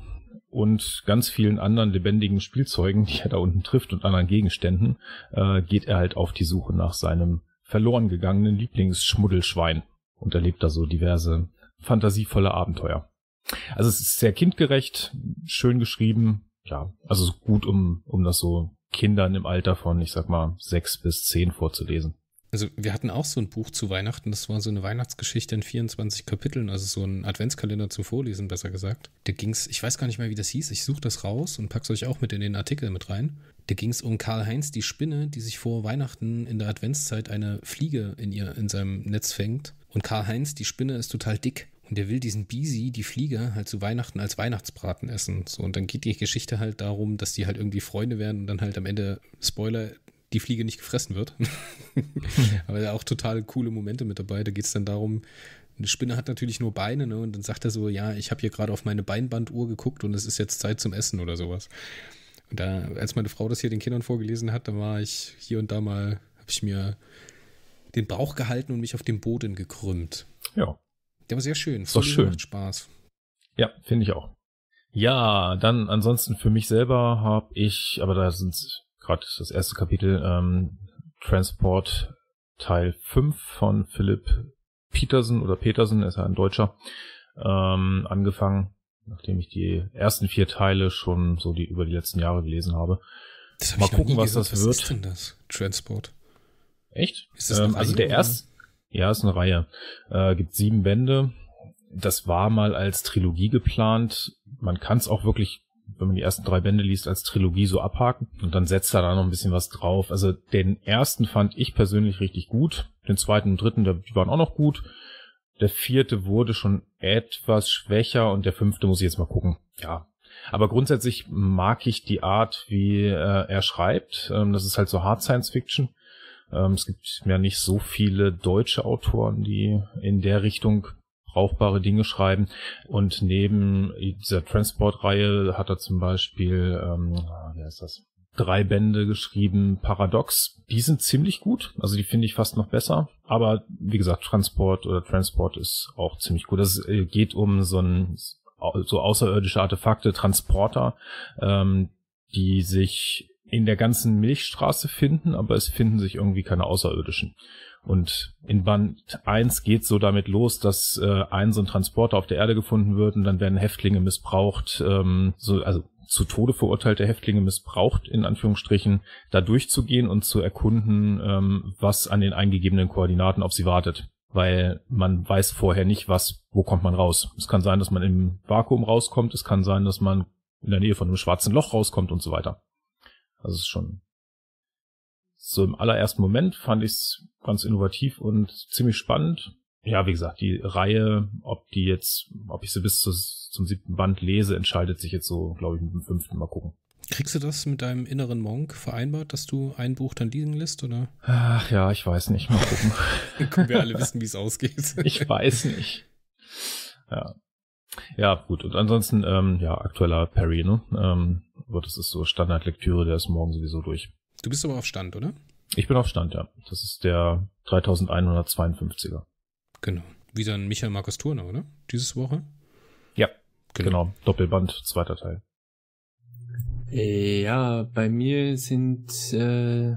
und ganz vielen anderen lebendigen Spielzeugen, die er da unten trifft, und anderen Gegenständen, äh, geht er halt auf die Suche nach seinem verloren gegangenen Lieblingsschmuddelschwein und erlebt da so diverse fantasievolle Abenteuer. Also es ist sehr kindgerecht, schön geschrieben, ja, also gut, um um das so Kindern im Alter von, ich sag mal, sechs bis zehn vorzulesen. Also wir hatten auch so ein Buch zu Weihnachten, das war so eine Weihnachtsgeschichte in vierundzwanzig Kapiteln, also so ein Adventskalender zum Vorlesen, besser gesagt. Da ging's, ich weiß gar nicht mehr, wie das hieß, ich suche das raus und pack's euch auch mit in den Artikel mit rein. Da ging's um Karl-Heinz, die Spinne, die sich vor Weihnachten in der Adventszeit eine Fliege in ihr in seinem Netz fängt. Und Karl-Heinz, die Spinne, ist total dick. Und der will diesen Bisi, die Fliege, halt zu Weihnachten als Weihnachtsbraten essen. So, und dann geht die Geschichte halt darum, dass die halt irgendwie Freunde werden und dann halt am Ende, Spoiler, die Fliege nicht gefressen wird. Aber da auch total coole Momente mit dabei. Da geht es dann darum, eine Spinne hat natürlich nur Beine, ne? Und dann sagt er so, ja, ich habe hier gerade auf meine Beinbanduhr geguckt und es ist jetzt Zeit zum Essen oder sowas. Und da, als meine Frau das hier den Kindern vorgelesen hat, da war ich hier und da mal, habe ich mir den Bauch gehalten und mich auf den Boden gekrümmt. Ja. Der war sehr schön. Ist doch Vorlesen schön. Macht Spaß. Ja, finde ich auch. Ja, dann ansonsten für mich selber habe ich, aber da sind gerade das erste Kapitel, ähm, Transport Teil fünf von Philipp Peterson oder Peterson, ist ja ein Deutscher, ähm, angefangen, nachdem ich die ersten vier Teile schon so die über die letzten Jahre gelesen habe. Das hab Mal ich noch gucken, nie was gehört. das Was wird. ist denn das? Transport. Echt? Ist das eine ähm, also Reihe, der oder? erste, ja, ist eine Reihe. Äh, gibt sieben Bände. Das war mal als Trilogie geplant. Man kann es auch wirklich, wenn man die ersten drei Bände liest, als Trilogie so abhaken und dann setzt er da noch ein bisschen was drauf. Also den ersten fand ich persönlich richtig gut. Den zweiten und dritten, die waren auch noch gut. Der vierte wurde schon etwas schwächer und der fünfte muss ich jetzt mal gucken. Ja, aber grundsätzlich mag ich die Art, wie äh, er schreibt. Ähm, das ist halt so Hard Science Fiction. Ähm, es gibt ja nicht so viele deutsche Autoren, die in der Richtung brauchbare Dinge schreiben. Und neben dieser Transport-Reihe hat er zum Beispiel, ähm, wie heißt das? Drei Bände geschrieben, Paradox. Die sind ziemlich gut, also die finde ich fast noch besser. Aber wie gesagt, Transport oder Transport ist auch ziemlich gut. Es geht um so ein so außerirdische Artefakte, Transporter, ähm, die sich in der ganzen Milchstraße finden, aber es finden sich irgendwie keine Außerirdischen. Und in Band eins geht so damit los, dass äh, ein so ein Transporter auf der Erde gefunden wird und dann werden Häftlinge missbraucht, ähm, so also zu Tode verurteilte Häftlinge missbraucht, in Anführungsstrichen, da durchzugehen und zu erkunden, ähm, was an den eingegebenen Koordinaten auf sie wartet. Weil man weiß vorher nicht, was, wo kommt man raus. Es kann sein, dass man im Vakuum rauskommt, es kann sein, dass man in der Nähe von einem schwarzen Loch rauskommt und so weiter. Also es ist schon so im allerersten Moment fand ich es ganz innovativ und ziemlich spannend. Ja, wie gesagt, die Reihe, ob die jetzt, ob ich sie bis zu, zum siebten Band lese, entscheidet sich jetzt so, glaube ich, mit dem fünften. Mal gucken. Kriegst du das mit deinem inneren Monk vereinbart, dass du ein Buch dann liegen lässt, oder? Ach ja, ich weiß nicht. Mal gucken. Dann können wir alle wissen, wie es ausgeht. Ich weiß nicht. Ja. Ja, gut. Und ansonsten, ähm, ja, aktueller Perry, ne? Ähm, aber das ist so Standardlektüre, der ist morgen sowieso durch. Du bist aber auf Stand, oder? Ich bin auf Stand, ja. Das ist der dreitausendeinhundertzweiundfünfziger. Genau. Wieder ein Michael Markus Turner, oder? Diese Woche? Ja, genau. genau. Doppelband, zweiter Teil. Ja, bei mir sind äh,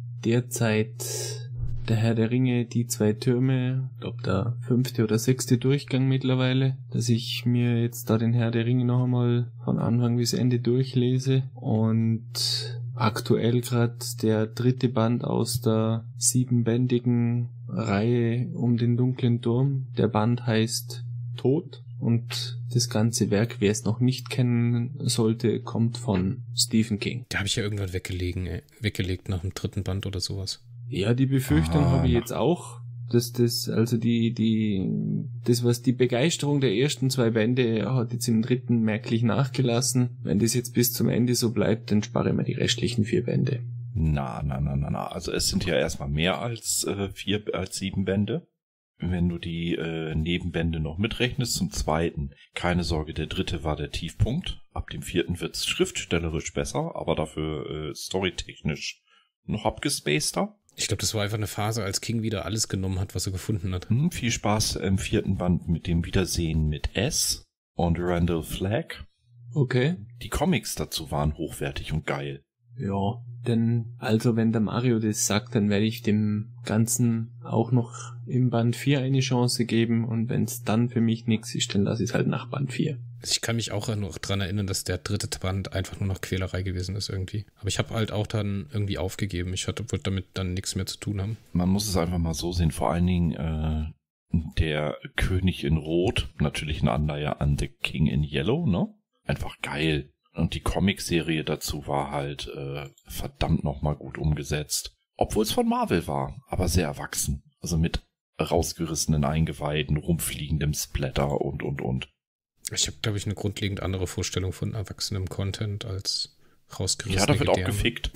derzeit der Herr der Ringe, die zwei Türme, ich glaube der fünfte oder sechste Durchgang mittlerweile, dass ich mir jetzt da den Herr der Ringe noch einmal von Anfang bis Ende durchlese und aktuell gerade der dritte Band aus der siebenbändigen Reihe um den dunklen Turm. Der Band heißt Tod und das ganze Werk, wer es noch nicht kennen sollte, kommt von Stephen King. Da habe ich ja irgendwann weggelegen, ey. weggelegt nach dem dritten Band oder sowas. Ja, die Befürchtung Ah. habe ich jetzt auch, dass das, also die, die, das, was die Begeisterung der ersten zwei Bände hat jetzt im dritten merklich nachgelassen. Wenn das jetzt bis zum Ende so bleibt, dann spare ich mir die restlichen vier Bände. Na, na, na, na, na. Also es sind ja erstmal mehr als äh, vier, als sieben Bände. Wenn du die äh, Nebenbände noch mitrechnest, zum zweiten, keine Sorge, der dritte war der Tiefpunkt. Ab dem vierten wird's schriftstellerisch besser, aber dafür äh, storytechnisch noch abgespaceder. Ich glaube, das war einfach eine Phase, als King wieder alles genommen hat, was er gefunden hat. Hm, viel Spaß im vierten Band mit dem Wiedersehen mit S und Randall Flagg. Okay. Die Comics dazu waren hochwertig und geil. Ja, denn also wenn der Mario das sagt, dann werde ich dem Ganzen auch noch im Band vier eine Chance geben und wenn es dann für mich nichts ist, dann lasse ich es halt nach Band vier. Ich kann mich auch noch dran erinnern, dass der dritte Band einfach nur noch Quälerei gewesen ist irgendwie. Aber ich habe halt auch dann irgendwie aufgegeben. Ich hatte, wollte damit dann nichts mehr zu tun haben. Man muss es einfach mal so sehen, vor allen Dingen äh, der König in Rot, natürlich eine Anleihe an The King in Yellow, ne? Einfach geil. Und die Comicserie dazu war halt äh, verdammt nochmal gut umgesetzt. Obwohl es von Marvel war, aber sehr erwachsen. Also mit rausgerissenen Eingeweiden, rumfliegendem Splatter und, und, und. Ich habe, glaube ich, eine grundlegend andere Vorstellung von erwachsenem Content als rausgerissene Ja, da wird auch Gedärme. gefickt.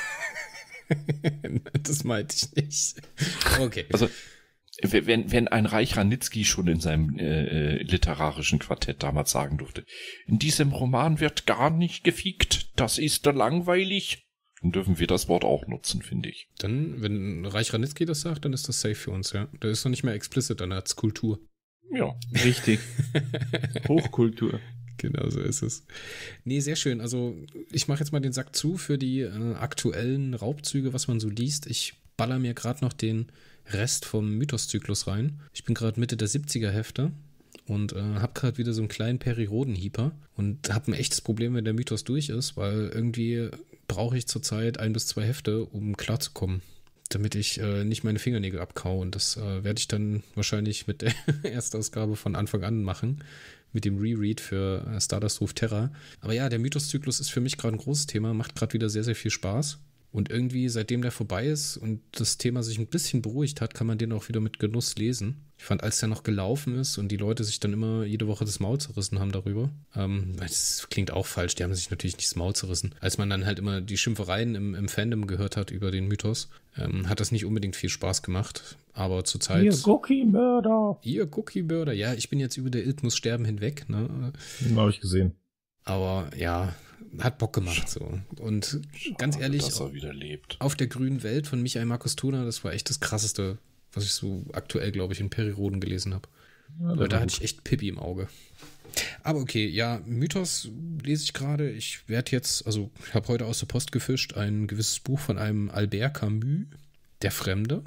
Das meinte ich nicht. Okay. Also, wenn, wenn ein Reich Ranitzky schon in seinem äh, literarischen Quartett damals sagen durfte, in diesem Roman wird gar nicht gefickt, das ist langweilig, dann dürfen wir das Wort auch nutzen, finde ich. Dann, wenn Reich Ranitzky das sagt, dann ist das safe für uns, ja. Da ist noch nicht mehr explicit, dann als Kultur. Ja. Richtig. Hochkultur. Genau so ist es. Nee, sehr schön. Also ich mache jetzt mal den Sack zu für die äh, aktuellen Raubzüge, was man so liest. Ich baller mir gerade noch den Rest vom Mythoszyklus rein. Ich bin gerade Mitte der siebziger Hefte und äh, habe gerade wieder so einen kleinen Periroden-Hieper und habe ein echtes Problem, wenn der Mythos durch ist, weil irgendwie brauche ich zurzeit ein bis zwei Hefte, um klarzukommen, damit ich äh, nicht meine Fingernägel abkaue. Und das äh, werde ich dann wahrscheinlich mit der Erstausgabe von Anfang an machen, mit dem Reread für äh, Stardust Runeterra. Aber ja, der Mythoszyklus ist für mich gerade ein großes Thema, macht gerade wieder sehr, sehr viel Spaß. Und irgendwie, seitdem der vorbei ist und das Thema sich ein bisschen beruhigt hat, kann man den auch wieder mit Genuss lesen. Ich fand, als der noch gelaufen ist und die Leute sich dann immer jede Woche das Maul zerrissen haben darüber, ähm, das klingt auch falsch, die haben sich natürlich nicht das Maul zerrissen. Als man dann halt immer die Schimpfereien im, im Fandom gehört hat über den Mythos, ähm, hat das nicht unbedingt viel Spaß gemacht. Aber zurzeit... Ihr Cookie-Mörder! Ihr Cookie-Mörder! Ja, ich bin jetzt über der Ilt muss sterben hinweg. Ne? Habe ich gesehen. Aber ja... Hat Bock gemacht so. Und Schade, ganz ehrlich, dass er wieder lebt. Auf der grünen Welt von Michael Markus Thuner, das war echt das Krasseste, was ich so aktuell, glaube ich, in Periroden gelesen habe. Ja, Weil da hatte ich echt Pippi im Auge. Aber okay, ja, Mythos lese ich gerade. Ich werde jetzt, also ich habe heute aus der Post gefischt, ein gewisses Buch von einem Albert Camus, Der Fremde.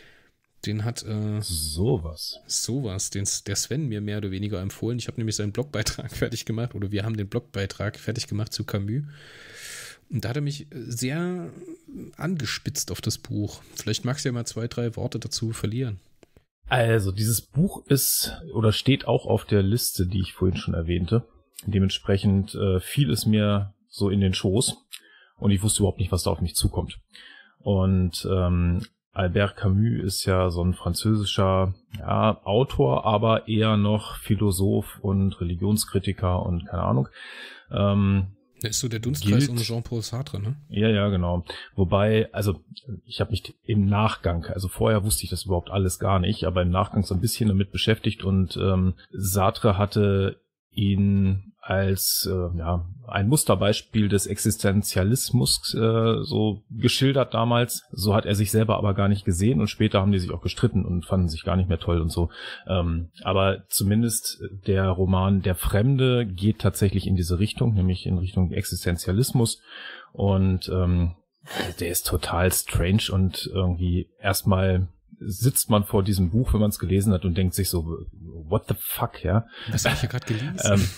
Den hat äh, sowas. Sowas, den der Sven mir mehr oder weniger empfohlen. Ich habe nämlich seinen Blogbeitrag fertig gemacht oder wir haben den Blogbeitrag fertig gemacht zu Camus. Und da hat er mich sehr angespitzt auf das Buch. Vielleicht magst du ja mal zwei, drei Worte dazu verlieren. Also, dieses Buch ist oder steht auch auf der Liste, die ich vorhin schon erwähnte. Dementsprechend äh, fiel es mir so in den Schoß und ich wusste überhaupt nicht, was da auf mich zukommt. Und ähm, Albert Camus ist ja so ein französischer ja, Autor, aber eher noch Philosoph und Religionskritiker und keine Ahnung. Ähm, Der ist so der Dunstkreis gilt, um Jean-Paul Sartre, ne? Ja, ja, genau. Wobei, also ich habe mich im Nachgang, also vorher wusste ich das überhaupt alles gar nicht, aber im Nachgang so ein bisschen damit beschäftigt und ähm, Sartre hatte ihn als äh, ja ein Musterbeispiel des Existenzialismus äh, so geschildert damals. So hat er sich selber aber gar nicht gesehen und später haben die sich auch gestritten und fanden sich gar nicht mehr toll und so. Ähm, aber zumindest der Roman Der Fremde geht tatsächlich in diese Richtung, nämlich in Richtung Existenzialismus und ähm, der ist total strange und irgendwie erstmal sitzt man vor diesem Buch, wenn man es gelesen hat und denkt sich so, what the fuck, ja. Das habe ich ja gerade gelesen. ähm,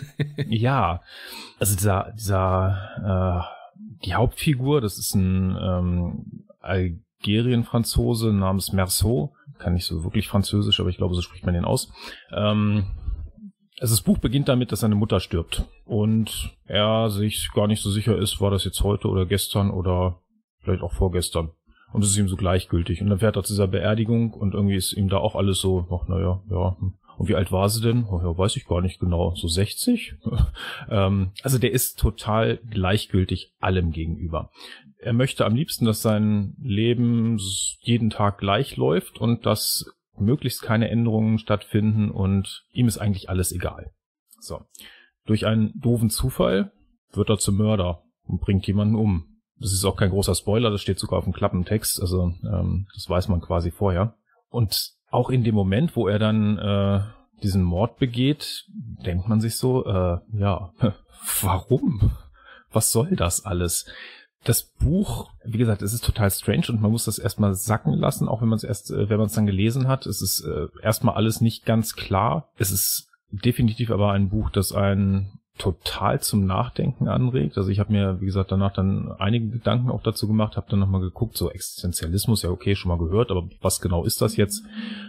ja, also dieser, dieser, äh, die Hauptfigur, das ist ein ähm, Algerien-Franzose namens Merceau, kann nicht so wirklich Französisch, aber ich glaube, so spricht man den aus. Ähm, also das Buch beginnt damit, dass seine Mutter stirbt und er sich gar nicht so sicher ist, war das jetzt heute oder gestern oder vielleicht auch vorgestern. Und es ist ihm so gleichgültig. Und dann fährt er zu dieser Beerdigung und irgendwie ist ihm da auch alles so, ach naja, ja. Und wie alt war sie denn? Oh, ja, weiß ich gar nicht genau. So sechzig? ähm, also der ist total gleichgültig allem gegenüber. Er möchte am liebsten, dass sein Leben jeden Tag gleich läuft und dass möglichst keine Änderungen stattfinden und ihm ist eigentlich alles egal. So. Durch einen doofen Zufall wird er zum Mörder und bringt jemanden um. Das ist auch kein großer Spoiler, das steht sogar auf dem Klappentext, also ähm, das weiß man quasi vorher. Und auch in dem Moment, wo er dann äh, diesen Mord begeht, denkt man sich so, äh, ja, warum? Was soll das alles? Das Buch, wie gesagt, es ist total strange und man muss das erstmal sacken lassen, auch wenn man es erst, äh, wenn man es dann gelesen hat. Es ist äh, erstmal alles nicht ganz klar. Es ist definitiv aber ein Buch, das einen total zum Nachdenken anregt. Also ich habe mir, wie gesagt, danach dann einige Gedanken auch dazu gemacht, habe dann nochmal geguckt, so Existenzialismus, ja okay, schon mal gehört, aber was genau ist das jetzt?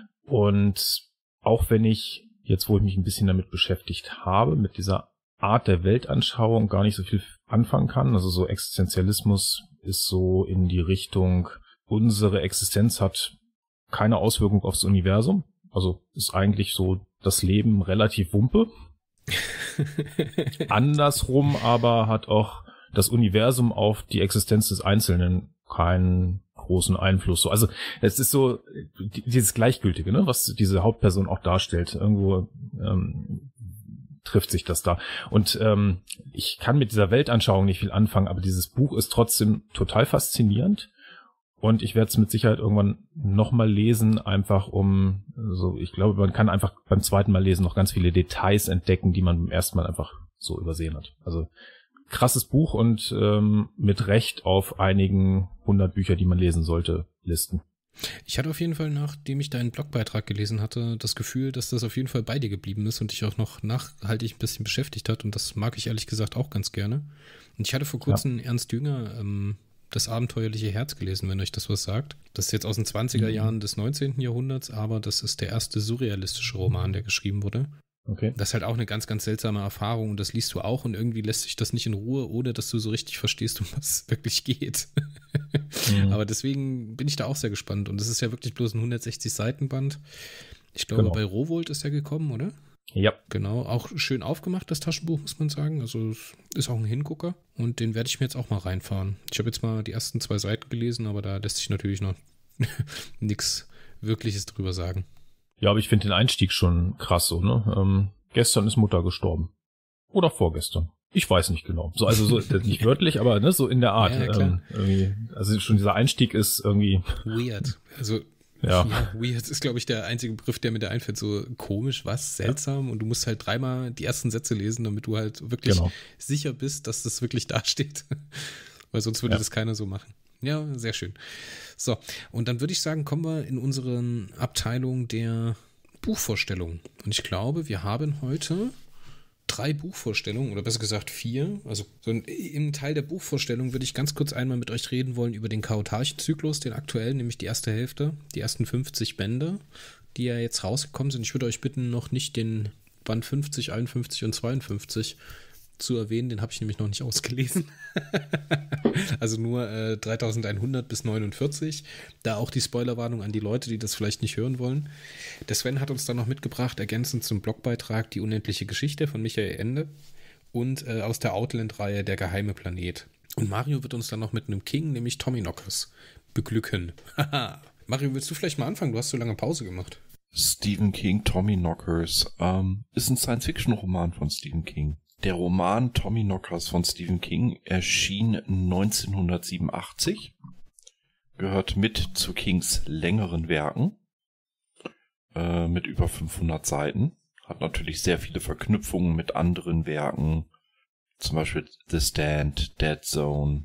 Und auch wenn ich, jetzt wo ich mich ein bisschen damit beschäftigt habe, mit dieser Art der Weltanschauung gar nicht so viel anfangen kann, also so Existenzialismus ist so in die Richtung, unsere Existenz hat keine Auswirkung aufs Universum, also ist eigentlich so das Leben relativ Wumpe. Andersrum aber hat auch das Universum auf die Existenz des Einzelnen keinen großen Einfluss. Also es ist so dieses Gleichgültige, ne, was diese Hauptperson auch darstellt. Irgendwo ähm, trifft sich das da. Und ähm, ich kann mit dieser Weltanschauung nicht viel anfangen, aber dieses Buch ist trotzdem total faszinierend. Und ich werde es mit Sicherheit irgendwann nochmal lesen, einfach um, so, ich glaube, man kann einfach beim zweiten Mal lesen noch ganz viele Details entdecken, die man beim ersten Mal einfach so übersehen hat. Also krasses Buch und ähm, mit Recht auf einigen hundert Bücher, die man lesen sollte, listen. Ich hatte auf jeden Fall, nachdem ich deinen Blogbeitrag gelesen hatte, das Gefühl, dass das auf jeden Fall bei dir geblieben ist und dich auch noch nachhaltig ein bisschen beschäftigt hat. Und das mag ich ehrlich gesagt auch ganz gerne. Und ich hatte vor kurzem ja. Ernst Jünger ähm, Das abenteuerliche Herz gelesen, wenn euch das was sagt. Das ist jetzt aus den zwanziger Jahren des neunzehnten Jahrhunderts, aber das ist der erste surrealistische Roman, der geschrieben wurde. Okay. Das ist halt auch eine ganz, ganz seltsame Erfahrung und das liest du auch und irgendwie lässt sich das nicht in Ruhe, ohne dass du so richtig verstehst, um was es wirklich geht. Mhm. Aber deswegen bin ich da auch sehr gespannt und es ist ja wirklich bloß ein hundertsechzig Seiten Band. Ich glaube, genau. Bei Rowohlt ist er gekommen, oder? Ja. Genau, auch schön aufgemacht, das Taschenbuch, muss man sagen. Also es ist auch ein Hingucker und den werde ich mir jetzt auch mal reinfahren. Ich habe jetzt mal die ersten zwei Seiten gelesen, aber da lässt sich natürlich noch nichts Wirkliches drüber sagen. Ja, aber ich finde den Einstieg schon krass so, ne? Ähm, gestern ist Mutter gestorben. Oder vorgestern. Ich weiß nicht genau. So, also so, nicht wörtlich, aber ne, so in der Art. Ja, ja, ähm, irgendwie, also schon dieser Einstieg ist irgendwie weird. Also ja, ja weird ist, glaube ich, der einzige Begriff, der mir da einfällt. So komisch, was, seltsam. Ja. Und du musst halt dreimal die ersten Sätze lesen, damit du halt wirklich genau. sicher bist, dass das wirklich dasteht. Weil sonst würde ja. das keiner so machen. Ja, sehr schön. So, und dann würde ich sagen, kommen wir in unsere Abteilung der Buchvorstellung. Und ich glaube, wir haben heute drei Buchvorstellungen, oder besser gesagt vier. Also so im Teil der Buchvorstellung würde ich ganz kurz einmal mit euch reden wollen über den Chaotarchenzyklus, den aktuellen, nämlich die erste Hälfte, die ersten fünfzig Bände, die ja jetzt rausgekommen sind. Ich würde euch bitten, noch nicht den Band fünfzig, einundfünfzig und zweiundfünfzig zu erwähnen, den habe ich nämlich noch nicht ausgelesen. Also nur äh, dreitausendeinhundert bis neunundvierzig. Da auch die Spoilerwarnung an die Leute, die das vielleicht nicht hören wollen. Der Sven hat uns dann noch mitgebracht, ergänzend zum Blogbeitrag Die unendliche Geschichte von Michael Ende und äh, aus der Outland-Reihe Der geheime Planet. Und Mario wird uns dann noch mit einem King, nämlich Tommyknockers, beglücken. Mario, willst du vielleicht mal anfangen? Du hast so lange Pause gemacht. Stephen King, Tommyknockers, ähm, ist ein Science-Fiction-Roman von Stephen King. Der Roman Tommyknockers von Stephen King erschien neunzehnhundertsiebenundachtzig, gehört mit zu Kings längeren Werken, äh, mit über fünfhundert Seiten, hat natürlich sehr viele Verknüpfungen mit anderen Werken, zum Beispiel The Stand, Dead Zone,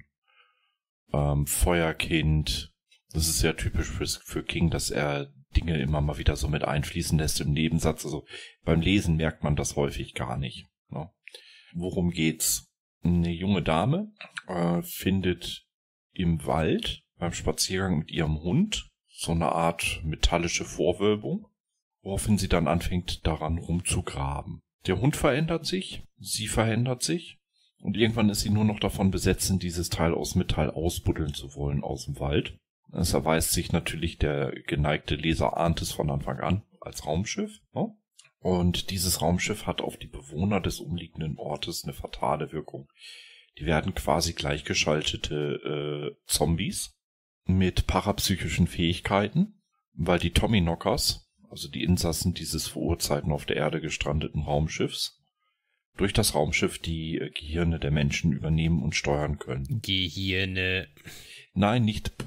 ähm, Feuerkind. Das ist sehr typisch für, für King, dass er Dinge immer mal wieder so mit einfließen lässt im Nebensatz. Also beim Lesen merkt man das häufig gar nicht. Ne? Worum geht's? Eine junge Dame äh, findet im Wald beim Spaziergang mit ihrem Hund so eine Art metallische Vorwölbung, woraufhin sie dann anfängt, daran rumzugraben. Der Hund verändert sich, sie verändert sich und irgendwann ist sie nur noch davon besessen, dieses Teil aus Metall ausbuddeln zu wollen aus dem Wald. Es erweist sich natürlich, der geneigte Leser ahnt es von Anfang an, als Raumschiff, ne? Und dieses Raumschiff hat auf die Bewohner des umliegenden Ortes eine fatale Wirkung. Die werden quasi gleichgeschaltete äh, Zombies mit parapsychischen Fähigkeiten, weil die Tommyknockers, also die Insassen dieses vor Urzeiten auf der Erde gestrandeten Raumschiffs, durch das Raumschiff die äh, Gehirne der Menschen übernehmen und steuern können. Gehirne. Nein, nicht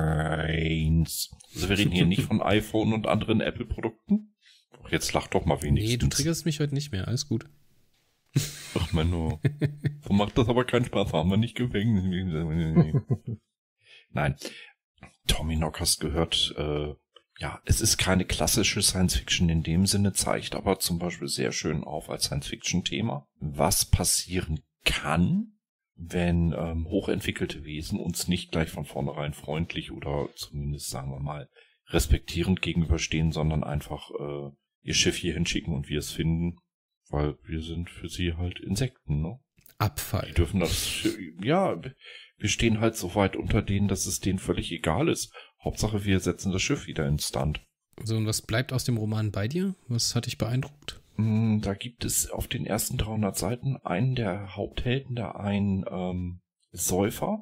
Brains. Also wir reden hier nicht von iPhone und anderen Apple-Produkten. Jetzt lach doch mal wenigstens. Nee, du triggerst mich heute nicht mehr. Alles gut. Ach, Menno. So macht das aber keinen Spaß. Haben wir nicht gefängt. Nein. Tommyknockers gehört, äh, ja, es ist keine klassische Science-Fiction in dem Sinne, zeigt aber zum Beispiel sehr schön auf als Science-Fiction-Thema, was passieren kann, wenn ähm, hochentwickelte Wesen uns nicht gleich von vornherein freundlich oder zumindest, sagen wir mal, respektierend gegenüberstehen, sondern einfach äh, ihr Schiff hier hinschicken und wir es finden, weil wir sind für sie halt Insekten, ne? Abfall. Die dürfen das, ja, wir stehen halt so weit unter denen, dass es denen völlig egal ist. Hauptsache, wir setzen das Schiff wieder in Stand. So, und was bleibt aus dem Roman bei dir? Was hat dich beeindruckt? Da gibt es auf den ersten dreihundert Seiten einen der Haupthelden, der ein ähm, Säufer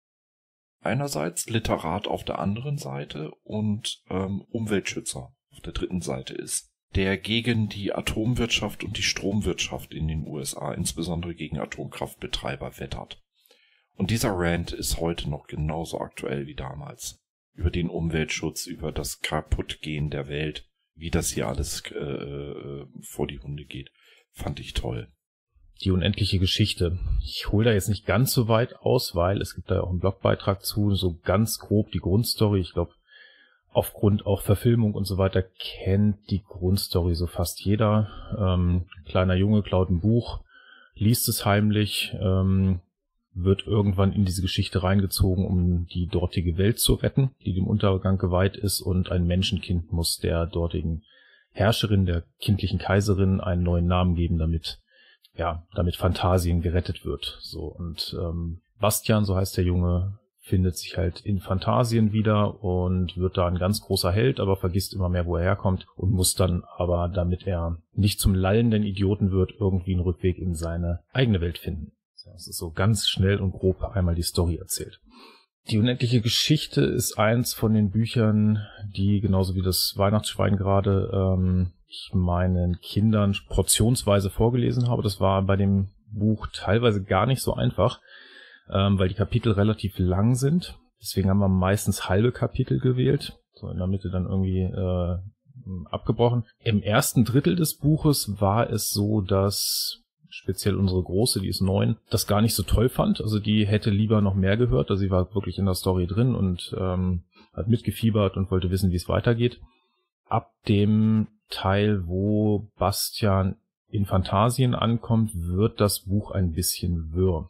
einerseits, Literat auf der anderen Seite und ähm, Umweltschützer auf der dritten Seite ist, der gegen die Atomwirtschaft und die Stromwirtschaft in den U S A, insbesondere gegen Atomkraftbetreiber, wettert. Und dieser Rant ist heute noch genauso aktuell wie damals. Über den Umweltschutz, über das Kaputtgehen der Welt, wie das hier alles äh, vor die Hunde geht. Fand ich toll. die unendliche Geschichte. Ich hole da jetzt nicht ganz so weit aus, weil es gibt da auch einen Blogbeitrag zu, so ganz grob die Grundstory. Ich glaube, aufgrund auch Verfilmung und so weiter kennt die Grundstory so fast jeder. Ähm, kleiner Junge klaut ein Buch, liest es heimlich, ähm, wird irgendwann in diese Geschichte reingezogen, um die dortige Welt zu retten, die dem Untergang geweiht ist, und ein Menschenkind muss der dortigen Herrscherin, der kindlichen Kaiserin, einen neuen Namen geben, damit ja, damit Phantasien gerettet wird. So, und ähm, Bastian, so heißt der Junge, findet sich halt in Phantasien wieder und wird da ein ganz großer Held, aber vergisst immer mehr, wo er herkommt, und muss dann aber, damit er nicht zum lallenden Idioten wird, irgendwie einen Rückweg in seine eigene Welt finden. Das ist so ganz schnell und grob einmal die Story erzählt. Die unendliche Geschichte ist eins von den Büchern, die genauso wie das Weihnachtsschwein gerade ähm, ich meinen Kindern portionsweise vorgelesen habe. Das war bei dem Buch teilweise gar nicht so einfach, ähm, weil die Kapitel relativ lang sind. Deswegen haben wir meistens halbe Kapitel gewählt, so in der Mitte dann irgendwie äh, abgebrochen. Im ersten Drittel des Buches war es so, dass speziell unsere Große, die ist neun, das gar nicht so toll fand. Also die hätte lieber noch mehr gehört. Also sie war wirklich in der Story drin und ähm, hat mitgefiebert und wollte wissen, wie es weitergeht. Ab dem Teil, wo Bastian in Phantasien ankommt, wird das Buch ein bisschen wirr.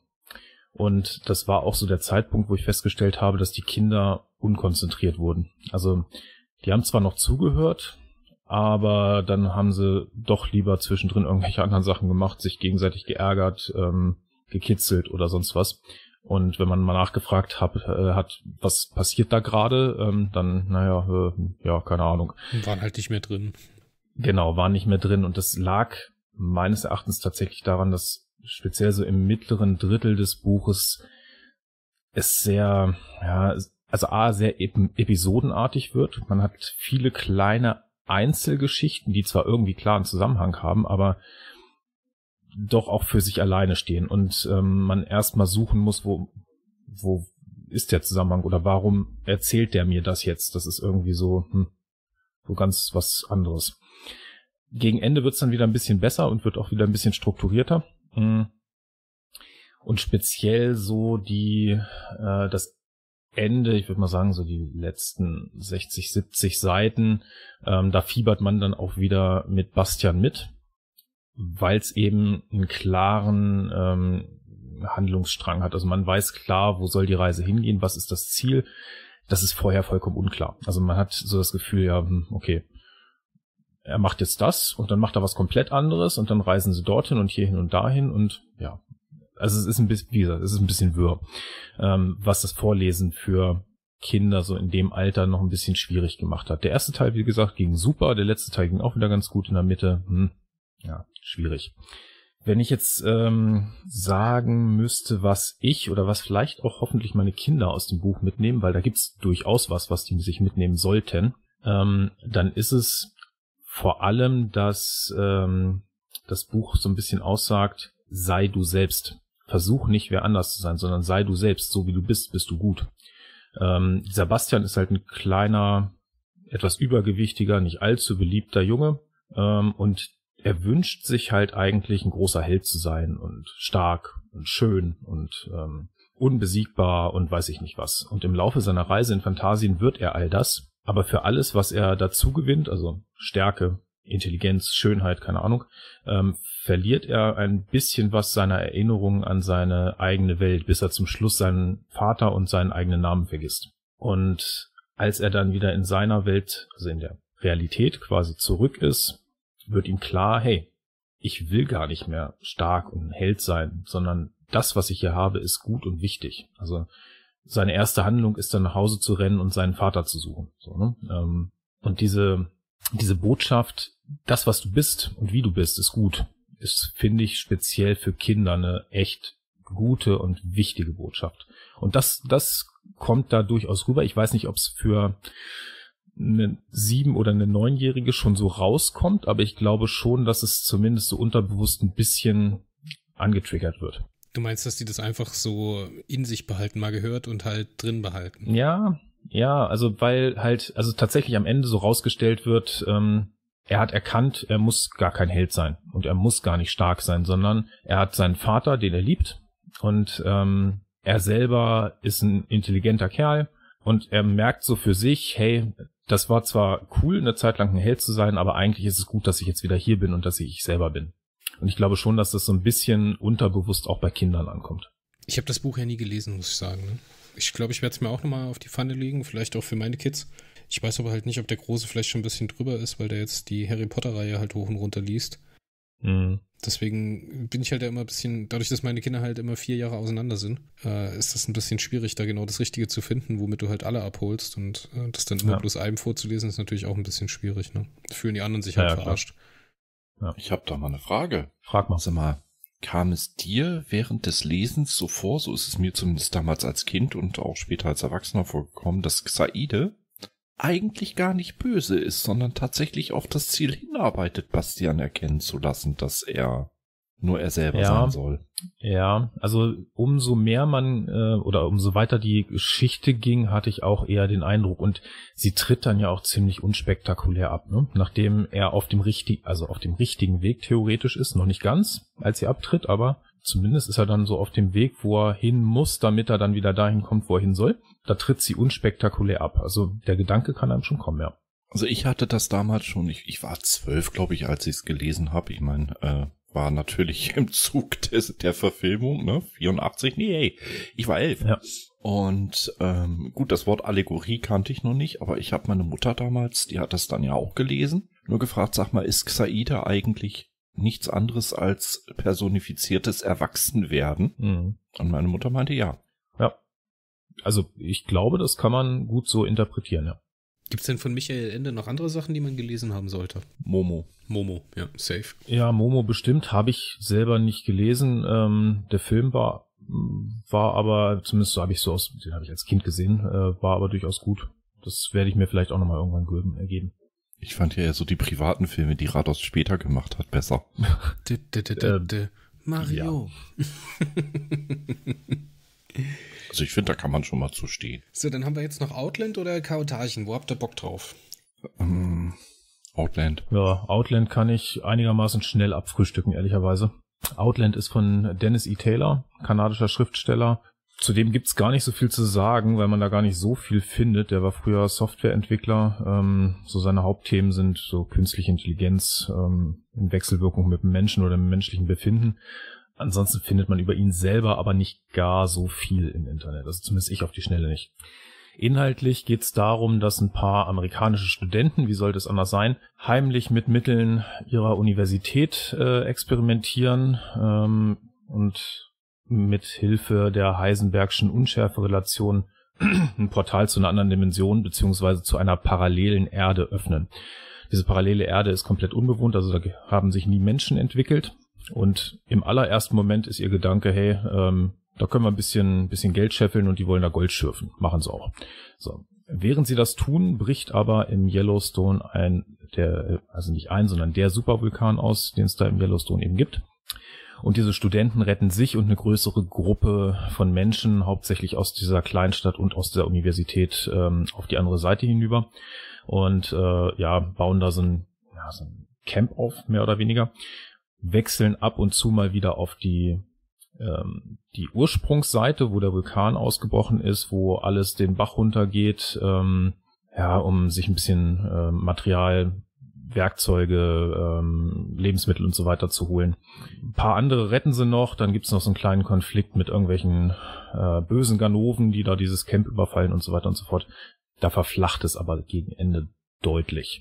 Und das war auch so der Zeitpunkt, wo ich festgestellt habe, dass die Kinder unkonzentriert wurden. Also die haben zwar noch zugehört, aber dann haben sie doch lieber zwischendrin irgendwelche anderen Sachen gemacht, sich gegenseitig geärgert, ähm, gekitzelt oder sonst was. Und wenn man mal nachgefragt hab, äh, hat, was passiert da gerade, ähm, dann, naja, äh, ja, keine Ahnung. Waren halt nicht mehr drin. Genau, waren nicht mehr drin. Und das lag meines Erachtens tatsächlich daran, dass speziell so im mittleren Drittel des Buches es sehr, ja, also A, sehr ep- episodenartig wird. Man hat viele kleine Einzelgeschichten, die zwar irgendwie klaren Zusammenhang haben, aber doch auch für sich alleine stehen und ähm, man erstmal suchen muss, wo, wo ist der Zusammenhang oder warum erzählt der mir das jetzt? Das ist irgendwie so, hm, so ganz was anderes. Gegen Ende wird es dann wieder ein bisschen besser und wird auch wieder ein bisschen strukturierter. Und speziell so die, äh, das Ende, ich würde mal sagen, so die letzten sechzig, siebzig Seiten, ähm, da fiebert man dann auch wieder mit Bastian mit, weil es eben einen klaren ähm, Handlungsstrang hat. Also man weiß klar, wo soll die Reise hingehen, was ist das Ziel. Das ist vorher vollkommen unklar. Also man hat so das Gefühl, ja, okay, er macht jetzt das und dann macht er was komplett anderes und dann reisen sie dorthin und hierhin und dahin und ja, also es ist ein bisschen, wie gesagt, es ist ein bisschen wirr, ähm, was das Vorlesen für Kinder so in dem Alter noch ein bisschen schwierig gemacht hat. Der erste Teil, wie gesagt, ging super, der letzte Teil ging auch wieder ganz gut in der Mitte. Hm, ja, schwierig. Wenn ich jetzt ähm, sagen müsste, was ich oder was vielleicht auch hoffentlich meine Kinder aus dem Buch mitnehmen, weil da gibt's durchaus was, was die sich mitnehmen sollten, ähm, dann ist es vor allem, dass ähm, das Buch so ein bisschen aussagt, sei du selbst. Versuch nicht, wer anders zu sein, sondern sei du selbst. So wie du bist, bist du gut. Ähm, dieser Bastian ist halt ein kleiner, etwas übergewichtiger, nicht allzu beliebter Junge. Ähm, und er wünscht sich halt eigentlich, ein großer Held zu sein und stark und schön und ähm, unbesiegbar und weiß ich nicht was. Und im Laufe seiner Reise in Phantasien wird er all das. Aber für alles, was er dazu gewinnt, also Stärke, Intelligenz, Schönheit, keine Ahnung, ähm, verliert er ein bisschen was seiner Erinnerungen an seine eigene Welt, bis er zum Schluss seinen Vater und seinen eigenen Namen vergisst. Und als er dann wieder in seiner Welt, also in der Realität quasi zurück ist, wird ihm klar, hey, ich will gar nicht mehr stark und ein Held sein, sondern das, was ich hier habe, ist gut und wichtig. Also seine erste Handlung ist dann nach Hause zu rennen und seinen Vater zu suchen. So, ne? ähm, und diese, diese Botschaft, das, was du bist und wie du bist, ist gut. Ist, finde ich, speziell für Kinder eine echt gute und wichtige Botschaft. Und das, das kommt da durchaus rüber. Ich weiß nicht, ob es für eine sieben- oder eine neunjährige schon so rauskommt, aber ich glaube schon, dass es zumindest so unterbewusst ein bisschen angetriggert wird. Du meinst, dass die das einfach so in sich behalten, mal gehört und halt drin behalten? Ja, ja, also weil halt, also tatsächlich am Ende so rausgestellt wird, ähm, er hat erkannt, er muss gar kein Held sein und er muss gar nicht stark sein, sondern er hat seinen Vater, den er liebt, und ähm, er selber ist ein intelligenter Kerl und er merkt so für sich, hey, das war zwar cool, eine Zeit lang ein Held zu sein, aber eigentlich ist es gut, dass ich jetzt wieder hier bin und dass ich ich selber bin. Und ich glaube schon, dass das so ein bisschen unterbewusst auch bei Kindern ankommt. Ich habe das Buch ja nie gelesen, muss ich sagen. Ne? Ich glaube, ich werde es mir auch nochmal auf die Pfanne legen, vielleicht auch für meine Kids. Ich weiß aber halt nicht, ob der Große vielleicht schon ein bisschen drüber ist, weil der jetzt die Harry Potter-Reihe halt hoch und runter liest. Mhm. Deswegen bin ich halt immer ein bisschen, dadurch, dass meine Kinder halt immer vier Jahre auseinander sind, äh, ist das ein bisschen schwierig, da genau das Richtige zu finden, womit du halt alle abholst. Und äh, das dann immer Ja. bloß einem vorzulesen, ist natürlich auch ein bisschen schwierig. Ne? Da fühlen die anderen sich halt Ja, ja, verarscht. Ja. Ich habe da mal eine Frage. Frag mal. Sag mal, kam es dir während des Lesens so vor, so ist es mir zumindest damals als Kind und auch später als Erwachsener vorgekommen, dass Xaide eigentlich gar nicht böse ist, sondern tatsächlich auf das Ziel hinarbeitet, Bastian erkennen zu lassen, dass er nur er selber Ja. sein soll. Ja, also umso mehr man äh, oder umso weiter die Geschichte ging, hatte ich auch eher den Eindruck, und sie tritt dann ja auch ziemlich unspektakulär ab, ne? Nachdem er auf dem richtigen, also auf dem richtigen Weg theoretisch ist, noch nicht ganz, als sie abtritt, aber zumindest ist er dann so auf dem Weg, wo er hin muss, damit er dann wieder dahin kommt, wo er hin soll. Da tritt sie unspektakulär ab. Also der Gedanke kann einem schon kommen, ja. Also ich hatte das damals schon, ich, ich war zwölf, glaube ich, als ich es gelesen habe. Ich meine, äh, war natürlich im Zug des, der Verfilmung, ne? vierundachtzig, nee, ey, ich war elf. Ja. Und ähm, gut, das Wort Allegorie kannte ich noch nicht, aber ich habe meine Mutter damals, die hat das dann ja auch gelesen, nur gefragt, sag mal, ist Xaide eigentlich nichts anderes als personifiziertes Erwachsenwerden? Mhm. Und meine Mutter meinte, ja. Ja. Also ich glaube, das kann man gut so interpretieren, ja. Gibt es denn von Michael Ende noch andere Sachen, die man gelesen haben sollte? Momo. Momo, ja, safe. Ja, Momo bestimmt, habe ich selber nicht gelesen. Ähm, der Film war, war aber, zumindest so habe ich so aus, den habe ich als Kind gesehen, äh, war aber durchaus gut. Das werde ich mir vielleicht auch nochmal irgendwann geben, ergeben. Ich fand ja eher so die privaten Filme, die Rados später gemacht hat, besser. D -d -d -d -d Mario. Also ich finde, da kann man schon mal zu stehen. So, dann haben wir jetzt noch Outland oder Kautarchen. Wo habt ihr Bock drauf? Ähm, Outland. Ja, Outland kann ich einigermaßen schnell abfrühstücken, ehrlicherweise. Outland ist von Dennis E. Taylor, kanadischer Schriftsteller. Zudem gibt's gar nicht so viel zu sagen, weil man da gar nicht so viel findet. Der war früher Softwareentwickler. Ähm, so seine Hauptthemen sind so künstliche Intelligenz ähm, in Wechselwirkung mit dem Menschen oder dem menschlichen Befinden. Ansonsten findet man über ihn selber aber nicht gar so viel im Internet. Also zumindest ich auf die Schnelle nicht. Inhaltlich geht es darum, dass ein paar amerikanische Studenten, wie sollte es anders sein, heimlich mit Mitteln ihrer Universität äh, experimentieren ähm, und mit Hilfe der Heisenbergschen Unschärferelation ein Portal zu einer anderen Dimension beziehungsweise zu einer parallelen Erde öffnen. Diese parallele Erde ist komplett unbewohnt, also da haben sich nie Menschen entwickelt. Und im allerersten Moment ist ihr Gedanke, hey, ähm, da können wir ein bisschen, bisschen Geld scheffeln und die wollen da Gold schürfen. Machen sie auch. So. Während sie das tun, bricht aber im Yellowstone ein, der, also nicht ein, sondern der Supervulkan aus, den es da im Yellowstone eben gibt. Und diese Studenten retten sich und eine größere Gruppe von Menschen, hauptsächlich aus dieser Kleinstadt und aus der Universität, ähm, auf die andere Seite hinüber. Und äh, ja, bauen da so ein, ja, so ein Camp auf, mehr oder weniger. Wechseln ab und zu mal wieder auf die ähm, die Ursprungsseite, wo der Vulkan ausgebrochen ist, wo alles den Bach runtergeht, ähm, ja, um sich ein bisschen äh, Material, Werkzeuge, ähm, Lebensmittel und so weiter zu holen. Ein paar andere retten sie noch, dann gibt's noch so einen kleinen Konflikt mit irgendwelchen äh, bösen Ganoven, die da dieses Camp überfallen und so weiter und so fort. Da verflacht es aber gegen Ende deutlich.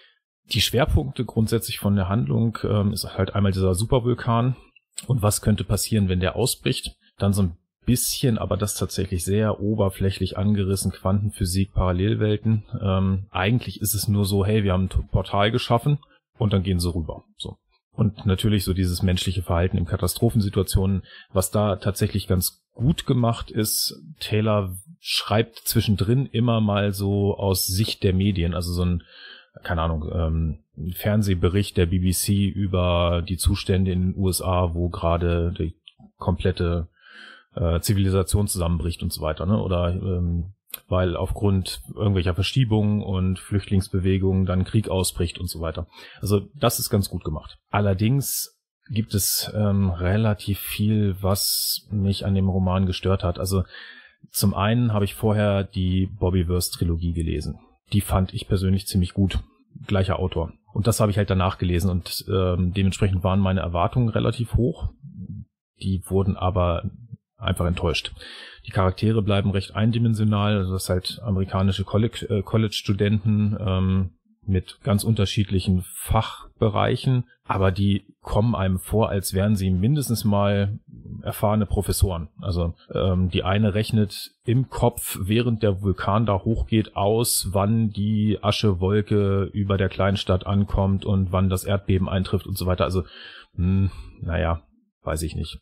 Die Schwerpunkte grundsätzlich von der Handlung ähm, ist halt einmal dieser Supervulkan und was könnte passieren, wenn der ausbricht. Dann so ein bisschen, aber das tatsächlich sehr oberflächlich angerissen, Quantenphysik, Parallelwelten. Ähm, eigentlich ist es nur so, hey, wir haben ein Portal geschaffen und dann gehen sie rüber. So. Und natürlich so dieses menschliche Verhalten in Katastrophensituationen, was da tatsächlich ganz gut gemacht ist. Taylor schreibt zwischendrin immer mal so aus Sicht der Medien, also so ein keine Ahnung, ähm, ein Fernsehbericht der B B C über die Zustände in den U S A, wo gerade die komplette äh, Zivilisation zusammenbricht und so weiter, ne? Oder ähm, weil aufgrund irgendwelcher Verschiebungen und Flüchtlingsbewegungen dann Krieg ausbricht und so weiter. Also das ist ganz gut gemacht. Allerdings gibt es ähm, relativ viel, was mich an dem Roman gestört hat. Also zum einen habe ich vorher die Bobbyverse-Trilogie gelesen. Die fand ich persönlich ziemlich gut. Gleicher Autor. Und das habe ich halt danach gelesen und ähm, dementsprechend waren meine Erwartungen relativ hoch. Die wurden aber einfach enttäuscht. Die Charaktere bleiben recht eindimensional, also das ist halt amerikanische College, äh, College-Studenten ähm, mit ganz unterschiedlichen Fachbereichen, aber die kommen einem vor, als wären sie mindestens mal erfahrene Professoren. Also ähm, die eine rechnet im Kopf, während der Vulkan da hochgeht, aus, wann die Aschewolke über der Kleinstadt ankommt und wann das Erdbeben eintrifft und so weiter. Also, mh, naja, weiß ich nicht.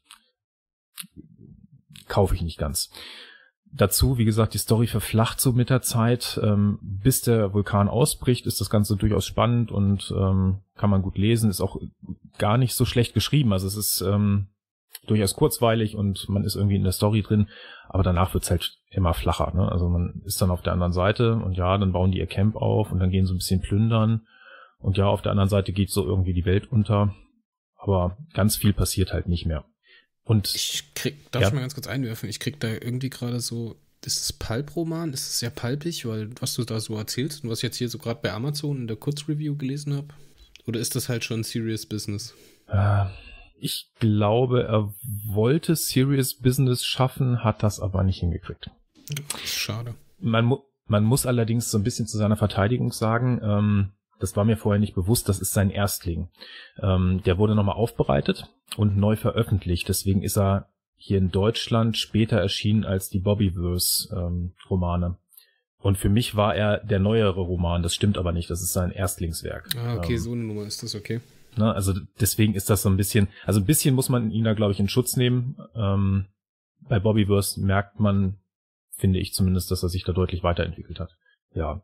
Kaufe ich nicht ganz. Dazu, wie gesagt, die Story verflacht so mit der Zeit. Ähm, bis der Vulkan ausbricht, ist das Ganze durchaus spannend und ähm, kann man gut lesen. Ist auch gar nicht so schlecht geschrieben. Also es ist ähm, durchaus kurzweilig und man ist irgendwie in der Story drin. Aber danach wird's halt immer flacher. Ne? Also man ist dann auf der anderen Seite und ja, dann bauen die ihr Camp auf und dann gehen so ein bisschen plündern. Und ja, auf der anderen Seite geht so irgendwie die Welt unter. Aber ganz viel passiert halt nicht mehr. Und ich krieg, darf ja. ich mal ganz kurz einwerfen, ich krieg da irgendwie gerade so, ist es Pulp-Roman? Ist es sehr pulpig, weil was du da so erzählst und was ich jetzt hier so gerade bei Amazon in der Kurzreview gelesen habe? Oder ist das halt schon Serious Business? Äh, ich glaube, er wollte Serious Business schaffen, hat das aber nicht hingekriegt. Schade. Man, mu- man muss allerdings so ein bisschen zu seiner Verteidigung sagen, ähm, das war mir vorher nicht bewusst, das ist sein Erstling. Ähm, der wurde nochmal aufbereitet und neu veröffentlicht. Deswegen ist er hier in Deutschland später erschienen als die Bobbyverse-Romane. Ähm, und für mich war er der neuere Roman. Das stimmt aber nicht. Das ist sein Erstlingswerk. Ah, okay, ähm, so eine Nummer ist das, okay. Ne, also deswegen ist das so ein bisschen, also ein bisschen muss man ihn da, glaube ich, in Schutz nehmen. Ähm, bei Bobbyverse merkt man, finde ich zumindest, dass er sich da deutlich weiterentwickelt hat. Ja.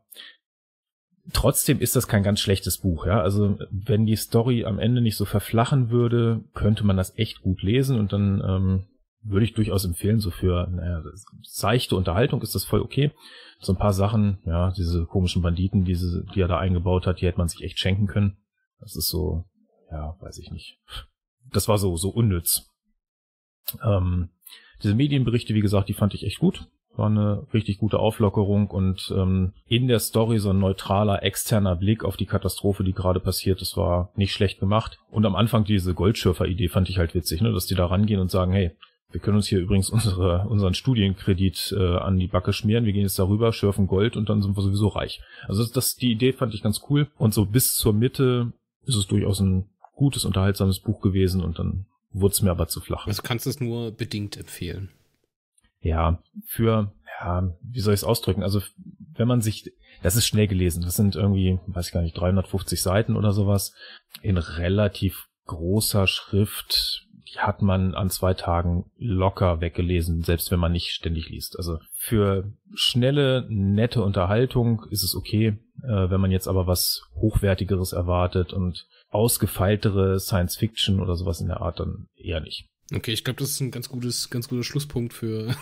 Trotzdem ist das kein ganz schlechtes Buch, ja. Also wenn die Story am Ende nicht so verflachen würde, könnte man das echt gut lesen und dann ähm, würde ich durchaus empfehlen, so für naja, seichte Unterhaltung ist das voll okay. So ein paar Sachen, ja, diese komischen Banditen, diese, die er da eingebaut hat, die hätte man sich echt schenken können. Das ist so, ja, weiß ich nicht. Das war so so unnütz. Ähm, diese Medienberichte, wie gesagt, die fand ich echt gut. War eine richtig gute Auflockerung und ähm, in der Story so ein neutraler, externer Blick auf die Katastrophe, die gerade passiert. Das war nicht schlecht gemacht. Und am Anfang diese Goldschürfer-Idee fand ich halt witzig, ne, dass die da rangehen und sagen, hey, wir können uns hier übrigens unsere unseren Studienkredit äh, an die Backe schmieren. Wir gehen jetzt darüber, schürfen Gold und dann sind wir sowieso reich. Also das, das die Idee fand ich ganz cool. Und so bis zur Mitte ist es durchaus ein gutes, unterhaltsames Buch gewesen und dann wurde es mir aber zu flach. Also kannst du es nur bedingt empfehlen. Ja, für, ja, wie soll ich es ausdrücken? Also, wenn man sich, das ist schnell gelesen, das sind irgendwie, weiß ich gar nicht, dreihundertfünfzig Seiten oder sowas, in relativ großer Schrift, die hat man an zwei Tagen locker weggelesen, selbst wenn man nicht ständig liest. Also, für schnelle, nette Unterhaltung ist es okay, äh, wenn man jetzt aber was Hochwertigeres erwartet und ausgefeiltere Science-Fiction oder sowas in der Art, dann eher nicht. Okay, ich glaube, das ist ein ganz gutes, ganz guter Schlusspunkt für,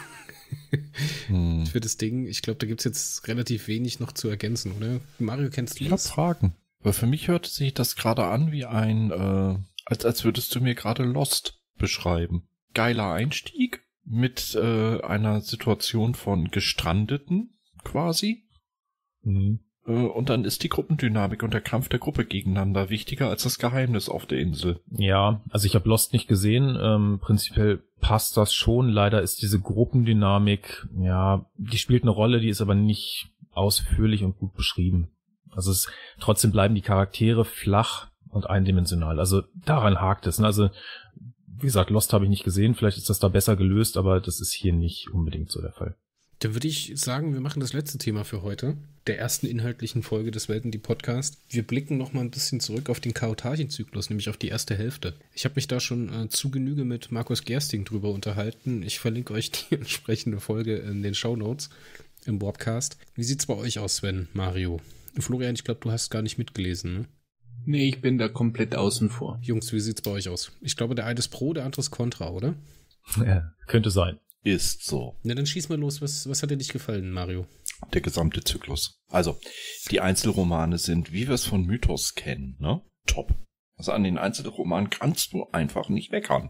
hm. für das Ding. Ich glaube, da gibt's jetzt relativ wenig noch zu ergänzen, oder? Mario, kennst du Ich habe das? Fragen. Aber für mich hörte sich das gerade an wie ein, äh, als, als würdest du mir gerade Lost beschreiben. Geiler Einstieg mit äh, einer Situation von Gestrandeten quasi. Mhm. Und dann ist die Gruppendynamik und der Kampf der Gruppe gegeneinander wichtiger als das Geheimnis auf der Insel. Ja, also ich habe Lost nicht gesehen. Ähm, prinzipiell passt das schon. Leider ist diese Gruppendynamik, ja, die spielt eine Rolle, die ist aber nicht ausführlich und gut beschrieben. Also es trotzdem bleiben die Charaktere flach und eindimensional. Also daran hakt es. Ne? Also wie gesagt, Lost habe ich nicht gesehen. Vielleicht ist das da besser gelöst, aber das ist hier nicht unbedingt so der Fall. Dann würde ich sagen, wir machen das letzte Thema für heute, der ersten inhaltlichen Folge des Welten-Die-Podcast. Wir blicken noch mal ein bisschen zurück auf den Chaotarchenzyklus, nämlich auf die erste Hälfte. Ich habe mich da schon äh, zu Genüge mit Markus Gersting drüber unterhalten. Ich verlinke euch die entsprechende Folge in den Shownotes im Warpcast. Wie sieht's bei euch aus, Sven, Mario? Florian, ich glaube, du hast gar nicht mitgelesen, ne? Nee, ich bin da komplett außen vor. Jungs, wie sieht's bei euch aus? Ich glaube, der eine ist pro, der andere ist contra, oder? Ja, könnte sein. Ist so. Na, dann schieß mal los. Was, was hat dir nicht gefallen, Mario? Der gesamte Zyklus. Also, die Einzelromane sind, wie wir es von Mythos kennen, ne? Top. Also an den Einzelromanen kannst du einfach nicht meckern.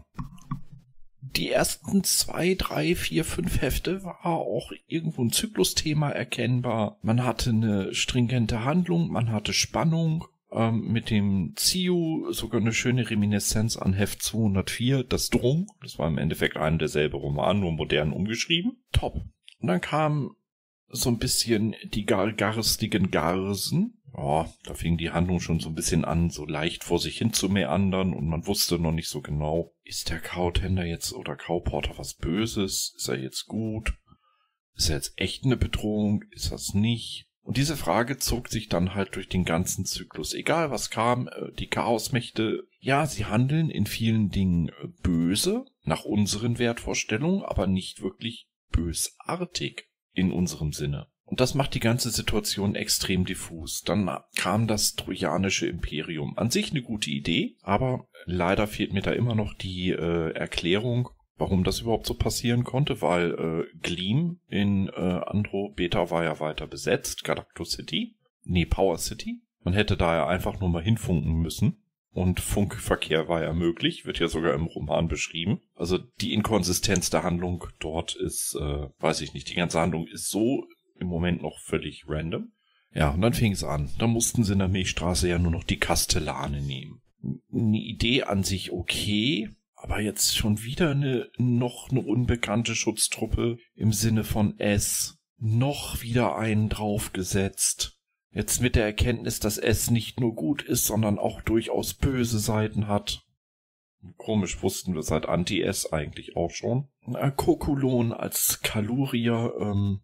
Die ersten zwei, drei, vier, fünf Hefte war auch irgendwo ein Zyklusthema erkennbar. Man hatte eine stringente Handlung, man hatte Spannung. Ähm, mit dem Ziu sogar eine schöne Reminiszenz an Heft zweihundertvier, das Drung. Das war im Endeffekt ein derselbe Roman, nur modern umgeschrieben. Top. Und dann kam so ein bisschen die gar garstigen Garsen. Ja, da fing die Handlung schon so ein bisschen an, so leicht vor sich hin zu meandern und man wusste noch nicht so genau, ist der Cow-Tender jetzt oder Cow-Porter was Böses? Ist er jetzt gut? Ist er jetzt echt eine Bedrohung? Ist das nicht? Und diese Frage zog sich dann halt durch den ganzen Zyklus. Egal was kam, die Chaosmächte, ja, sie handeln in vielen Dingen böse, nach unseren Wertvorstellungen, aber nicht wirklich bösartig in unserem Sinne. Und das macht die ganze Situation extrem diffus. Dann kam das Trojanische Imperium. An sich eine gute Idee, aber leider fehlt mir da immer noch die äh, Erklärung, warum das überhaupt so passieren konnte, weil äh, Gleam in äh, Andro Beta war ja weiter besetzt, Galacto City, nee, Power City. Man hätte da ja einfach nur mal hinfunken müssen und Funkverkehr war ja möglich, wird ja sogar im Roman beschrieben. Also die Inkonsistenz der Handlung dort ist, äh, weiß ich nicht, die ganze Handlung ist so im Moment noch völlig random. Ja, und dann fing es an. Da mussten sie in der Milchstraße ja nur noch die Kastellane nehmen. Eine Idee an sich okay, aber jetzt schon wieder eine noch eine unbekannte Schutztruppe im Sinne von S. Noch wieder einen draufgesetzt. Jetzt mit der Erkenntnis, dass S nicht nur gut ist, sondern auch durchaus böse Seiten hat. Komisch, wussten wir seit Anti-S eigentlich auch schon. Äh, Kokulon als Kalurier, ähm,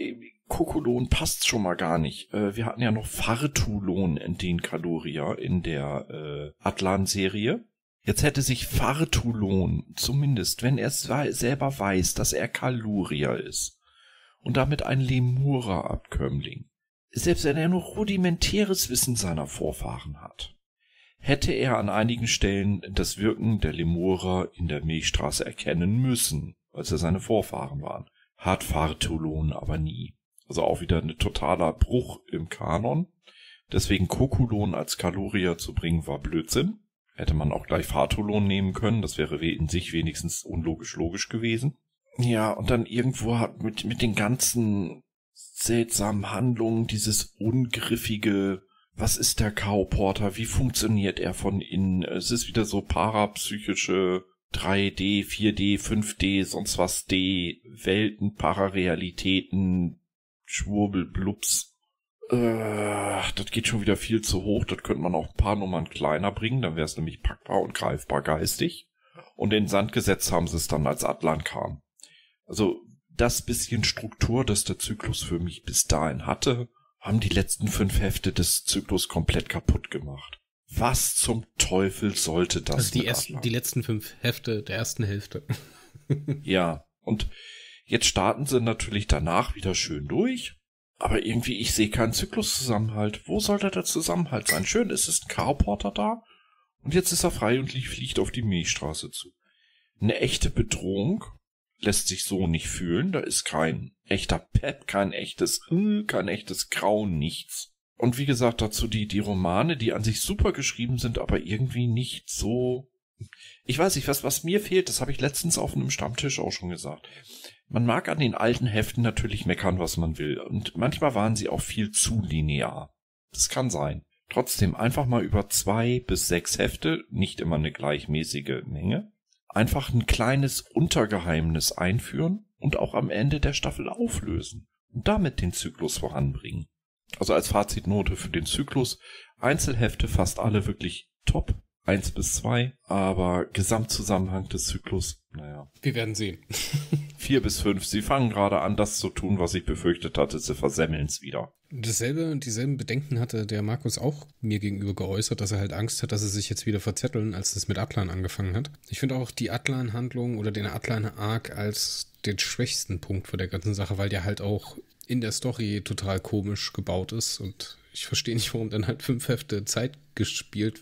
Kokulon passt schon mal gar nicht. Äh, wir hatten ja noch Fartulon in den Kalurier in der äh, Atlan-Serie. Jetzt hätte sich Fartulon, zumindest wenn er selber weiß, dass er Kalurier ist und damit ein Lemura-Abkömmling, selbst wenn er nur rudimentäres Wissen seiner Vorfahren hat, hätte er an einigen Stellen das Wirken der Lemura in der Milchstraße erkennen müssen, als er seine Vorfahren waren. Hat Fartulon aber nie. Also auch wieder ein totaler Bruch im Kanon. Deswegen Kokulon als Kalurier zu bringen, war Blödsinn. Hätte man auch gleich Fartulon nehmen können, das wäre in sich wenigstens unlogisch logisch gewesen. Ja, und dann irgendwo hat mit, mit den ganzen seltsamen Handlungen dieses ungriffige, was ist der Cow-Porter, wie funktioniert er von innen? Es ist wieder so parapsychische drei D, vier D, fünf D, sonst was D, Welten, Pararealitäten, Schwurbelblups. Äh, das geht schon wieder viel zu hoch. Das könnte man auch ein paar Nummern kleiner bringen. Dann wäre es nämlich packbar und greifbar geistig. Und in den Sand gesetzt haben sie es dann, als Atlan kam. Also das bisschen Struktur, das der Zyklus für mich bis dahin hatte, haben die letzten fünf Hefte des Zyklus komplett kaputt gemacht. Was zum Teufel sollte das? Also die, ersten, die letzten fünf Hefte der ersten Hälfte. Ja, und jetzt starten sie natürlich danach wieder schön durch. Aber irgendwie, ich sehe keinen Zykluszusammenhalt. Wo soll da der Zusammenhalt sein? Schön, es ist ein Cow-Porter da. Und jetzt ist er frei und fliegt auf die Milchstraße zu. Eine echte Bedrohung lässt sich so nicht fühlen. Da ist kein echter Pep, kein echtes, kein echtes Grauen, nichts. Und wie gesagt, dazu die, die Romane, die an sich super geschrieben sind, aber irgendwie nicht so... Ich weiß nicht, was, was mir fehlt, das habe ich letztens auf einem Stammtisch auch schon gesagt. Man mag an den alten Heften natürlich meckern, was man will. Und manchmal waren sie auch viel zu linear. Das kann sein. Trotzdem einfach mal über zwei bis sechs Hefte, nicht immer eine gleichmäßige Menge, einfach ein kleines Untergeheimnis einführen und auch am Ende der Staffel auflösen und damit den Zyklus voranbringen. Also als Fazitnote für den Zyklus, Einzelhefte fast alle wirklich top, eins bis zwei, aber Gesamtzusammenhang des Zyklus, naja. Wir werden sehen. Vier bis fünf, sie fangen gerade an, das zu tun, was ich befürchtet hatte, sie versemmeln es wieder. Dasselbe, dieselben Bedenken hatte der Markus auch mir gegenüber geäußert, dass er halt Angst hat, dass sie sich jetzt wieder verzetteln, als es mit Atlan angefangen hat. Ich finde auch die Atlan-Handlung oder den Atlan-Arc als den schwächsten Punkt für der ganzen Sache, weil der halt auch in der Story total komisch gebaut ist und ich verstehe nicht, warum dann halt fünf Hefte Zeit gespielt wird.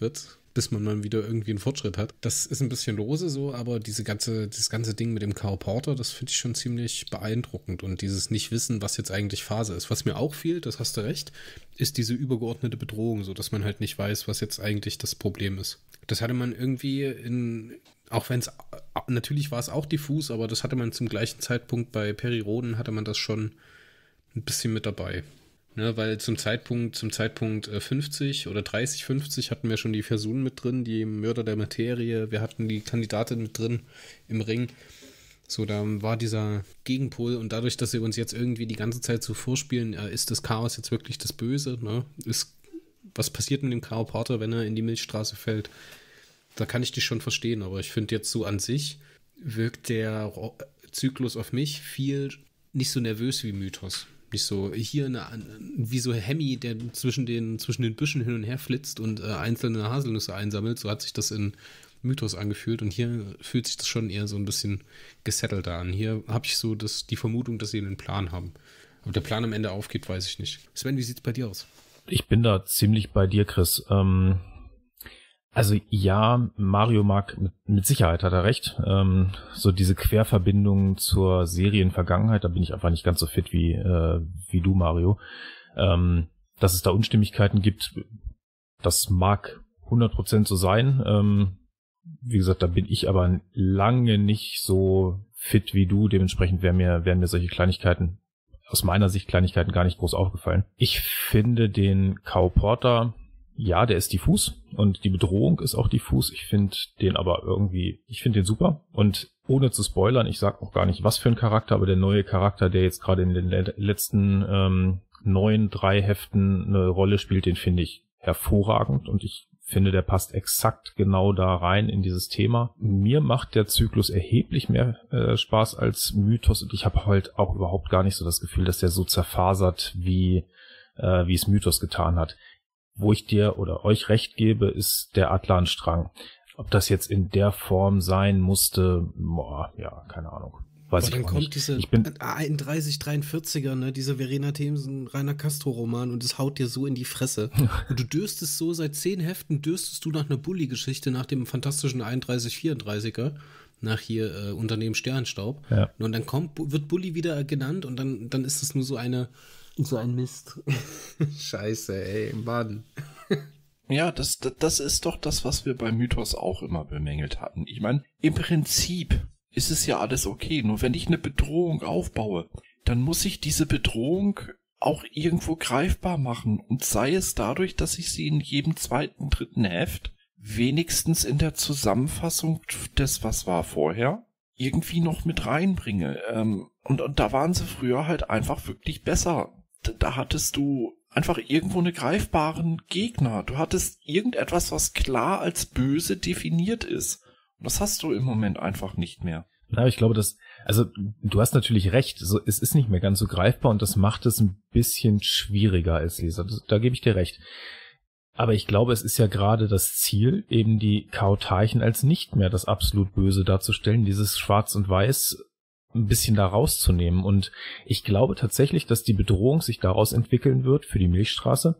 bis man mal wieder irgendwie einen Fortschritt hat. Das ist ein bisschen lose so, aber diese ganze, dieses ganze Ding mit dem Cow Porter, das finde ich schon ziemlich beeindruckend und dieses Nicht-Wissen, was jetzt eigentlich Phase ist. Was mir auch fehlt, das hast du recht, ist diese übergeordnete Bedrohung, so dass man halt nicht weiß, was jetzt eigentlich das Problem ist. Das hatte man irgendwie in, auch wenn es, natürlich war es auch diffus, aber das hatte man zum gleichen Zeitpunkt bei Peri-Roden, hatte man das schon ein bisschen mit dabei. Ne, weil zum Zeitpunkt, zum Zeitpunkt fünfzig oder dreißig, fünfzig hatten wir schon die Versunen mit drin, die Mörder der Materie, wir hatten die Kandidatin mit drin im Ring. So, da war dieser Gegenpol und dadurch, dass sie uns jetzt irgendwie die ganze Zeit so vorspielen, ist das Chaos jetzt wirklich das Böse, ne? Ist, was passiert mit dem Cow Porter, wenn er in die Milchstraße fällt? Da kann ich dich schon verstehen, aber ich finde jetzt so an sich wirkt der Zyklus auf mich viel nicht so nervös wie Mythos. Nicht so hier eine, wie so Hemmi, der zwischen den, zwischen den Büschen hin und her flitzt und äh, einzelne Haselnüsse einsammelt. So hat sich das in Mythos angefühlt und hier fühlt sich das schon eher so ein bisschen gesettelter an. Hier habe ich so das, die Vermutung, dass sie einen Plan haben. Ob der Plan am Ende aufgeht, weiß ich nicht. Sven, wie sieht es bei dir aus? Ich bin da ziemlich bei dir, Chris. Ähm, also ja, Mario mag, mit, mit Sicherheit hat er recht, ähm, so diese Querverbindung zur Serienvergangenheit, da bin ich einfach nicht ganz so fit wie äh, wie du, Mario. Ähm, dass es da Unstimmigkeiten gibt, das mag hundert Prozent so sein. Ähm, wie gesagt, da bin ich aber lange nicht so fit wie du, dementsprechend wären mir, wären mir solche Kleinigkeiten, aus meiner Sicht Kleinigkeiten gar nicht groß aufgefallen. Ich finde den Cow Porter, ja, der ist diffus und die Bedrohung ist auch diffus. Ich finde den aber irgendwie, ich finde den super. Und ohne zu spoilern, ich sag auch gar nicht, was für ein Charakter, aber der neue Charakter, der jetzt gerade in den le- letzten ähm, neun, drei Heften eine Rolle spielt, den finde ich hervorragend und ich finde, der passt exakt genau da rein in dieses Thema. Mir macht der Zyklus erheblich mehr äh, Spaß als Mythos und ich habe halt auch überhaupt gar nicht so das Gefühl, dass der so zerfasert, wie, äh, wie es Mythos getan hat. Wo ich dir oder euch recht gebe, ist der Atlan-Strang. Ob das jetzt in der Form sein musste, boah, ja, keine Ahnung. Weiß Aber ich dann auch kommt nicht. diese Ich bin einunddreißig, dreiundvierziger, ne, dieser Verena Themsen, Rainer Castro-Roman und es haut dir so in die Fresse. Und du dürstest so, seit zehn Heften dürstest du nach einer Bully-Geschichte, nach dem fantastischen einunddreißig, vierunddreißiger, nach hier äh, Unternehmen Sternstaub. Ja. Und dann kommt, wird Bully wieder genannt und dann, dann ist es nur so eine, so ein Mist. Scheiße, ey, Mann. Ja, das, das, das ist doch das, was wir bei Mythos auch immer bemängelt hatten. Ich meine, im Prinzip ist es ja alles okay. Nur wenn ich eine Bedrohung aufbaue, dann muss ich diese Bedrohung auch irgendwo greifbar machen. Und sei es dadurch, dass ich sie in jedem zweiten, dritten Heft wenigstens in der Zusammenfassung des, was war vorher, irgendwie noch mit reinbringe. Ähm, und, und da waren sie früher halt einfach wirklich besser. Da, da hattest du einfach irgendwo einen greifbaren Gegner. Du hattest irgendetwas, was klar als böse definiert ist. Und das hast du im Moment einfach nicht mehr. Ja, ich glaube, dass, also du hast natürlich recht, so, es ist nicht mehr ganz so greifbar und das macht es ein bisschen schwieriger als Leser. Das, da gebe ich dir recht. Aber ich glaube, es ist ja gerade das Ziel, eben die Chaoteichen als nicht mehr das absolut Böse darzustellen, dieses Schwarz und Weiß ein bisschen da rauszunehmen. Und ich glaube tatsächlich, dass die Bedrohung sich daraus entwickeln wird für die Milchstraße.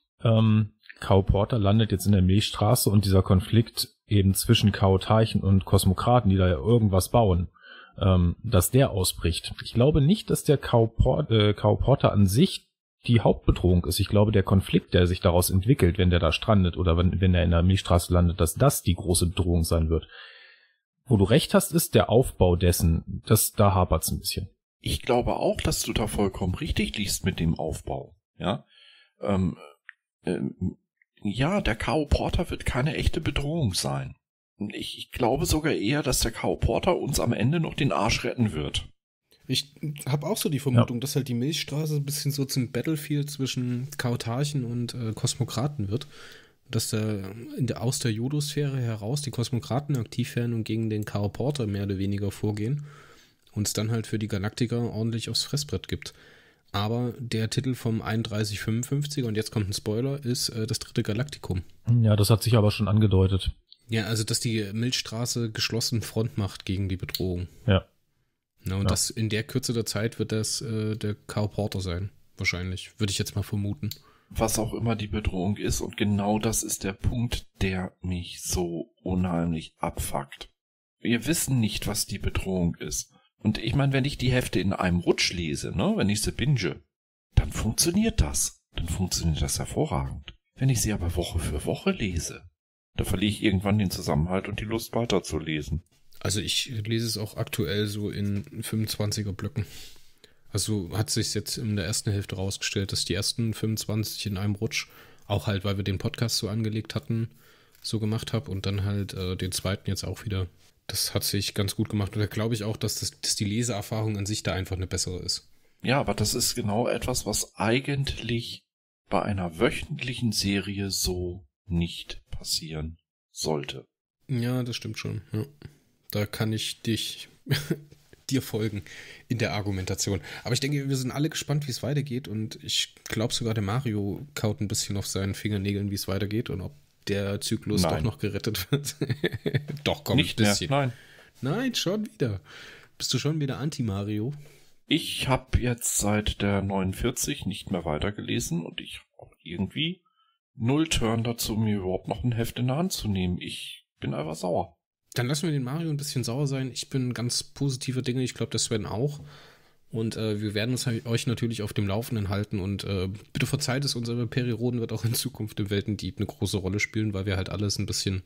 Ähm, Cow Porter landet jetzt in der Milchstraße und dieser Konflikt eben zwischen Chaoteichen und Kosmokraten, die da ja irgendwas bauen, ähm, dass der ausbricht. Ich glaube nicht, dass der Cow Porter, äh, Cow Porter an sich die Hauptbedrohung ist. Ich glaube, der Konflikt, der sich daraus entwickelt, wenn der da strandet oder wenn, wenn er in der Milchstraße landet, dass das die große Bedrohung sein wird. Wo du recht hast, ist der Aufbau dessen, das, da hapert's ein bisschen. Ich glaube auch, dass du da vollkommen richtig liegst mit dem Aufbau. Ja, ähm, ähm, ja, der Cow Porter wird keine echte Bedrohung sein. Ich, ich glaube sogar eher, dass der Cow Porter uns am Ende noch den Arsch retten wird. Ich habe auch so die Vermutung, ja, dass halt die Milchstraße ein bisschen so zum Battlefield zwischen Chaoteichen und äh, Kosmokraten wird. Dass da in der, aus der Judosphäre heraus die Kosmokraten aktiv werden und gegen den Cow Porter mehr oder weniger vorgehen und es dann halt für die Galaktiker ordentlich aufs Fressbrett gibt. Aber der Titel vom einunddreißig fünfundfünfziger, und jetzt kommt ein Spoiler, ist äh, das dritte Galaktikum. Ja, das hat sich aber schon angedeutet. Ja, also dass die Milchstraße geschlossen Front macht gegen die Bedrohung. Ja. Na, und ja. das in der Kürze der Zeit wird das äh, der Cow Porter sein, wahrscheinlich. Würde ich jetzt mal vermuten. was auch immer die Bedrohung ist. Und genau das ist der Punkt, der mich so unheimlich abfuckt. Wir wissen nicht, was die Bedrohung ist. Und ich meine, wenn ich die Hefte in einem Rutsch lese, ne, wenn ich sie binge, dann funktioniert das. Dann funktioniert das hervorragend. Wenn ich sie aber Woche für Woche lese, da verliere ich irgendwann den Zusammenhalt und die Lust weiterzulesen. Also ich lese es auch aktuell so in fünfundzwanziger Blöcken. Also hat sich jetzt in der ersten Hälfte rausgestellt, dass die ersten fünfundzwanzig in einem Rutsch, auch halt, weil wir den Podcast so angelegt hatten, so gemacht habe und dann halt äh, den zweiten jetzt auch wieder. Das hat sich ganz gut gemacht und da glaube ich auch, dass, das, dass die Leseerfahrung an sich da einfach eine bessere ist. Ja, aber das ist genau etwas, was eigentlich bei einer wöchentlichen Serie so nicht passieren sollte. Ja, das stimmt schon. Ja. Da kann ich dich dir folgen in der Argumentation. Aber ich denke, wir sind alle gespannt, wie es weitergeht und ich glaube sogar, der Mario kaut ein bisschen auf seinen Fingernägeln, wie es weitergeht und ob der Zyklus Nein. doch noch gerettet wird. Doch, komm, Nicht ein bisschen. mehr, nein. Nein, schon wieder. Bist du schon wieder Anti-Mario? Ich habe jetzt seit der neunundvierzig nicht mehr weitergelesen und ich habe irgendwie null Turn dazu, mir überhaupt noch ein Heft in der Hand zu nehmen. Ich bin einfach sauer. Dann lassen wir den Mario ein bisschen sauer sein. Ich bin ganz positiver Dinge. Ich glaube, der Sven auch. Und äh, wir werden uns euch natürlich auf dem Laufenden halten. Und äh, bitte verzeiht es, unsere Perioden wird auch in Zukunft im Weltendieb eine große Rolle spielen, weil wir halt alles ein bisschen,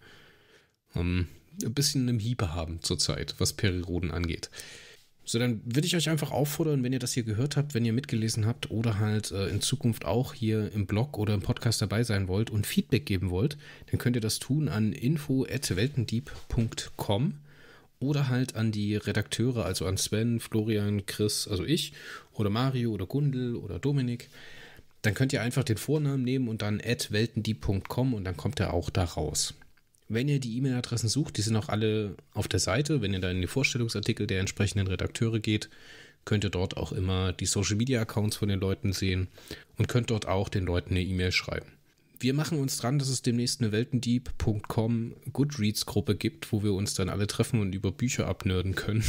ähm, ein bisschen im Hiebe haben zurzeit, was Perioden angeht. So, dann würde ich euch einfach auffordern, wenn ihr das hier gehört habt, wenn ihr mitgelesen habt oder halt äh, in Zukunft auch hier im Blog oder im Podcast dabei sein wollt und Feedback geben wollt, dann könnt ihr das tun an info at weltendieb punkt com oder halt an die Redakteure, also an Sven, Florian, Chris, also ich oder Mario oder Gundel oder Dominik. Dann könnt ihr einfach den Vornamen nehmen und dann at weltendieb punkt com und dann kommt er auch da raus. Wenn ihr die E-Mail-Adressen sucht, die sind auch alle auf der Seite. Wenn ihr dann in die Vorstellungsartikel der entsprechenden Redakteure geht, könnt ihr dort auch immer die Social-Media-Accounts von den Leuten sehen und könnt dort auch den Leuten eine E-Mail schreiben. Wir machen uns dran, dass es demnächst eine weltendieb punkt com Goodreads-Gruppe gibt, wo wir uns dann alle treffen und über Bücher abnörden können.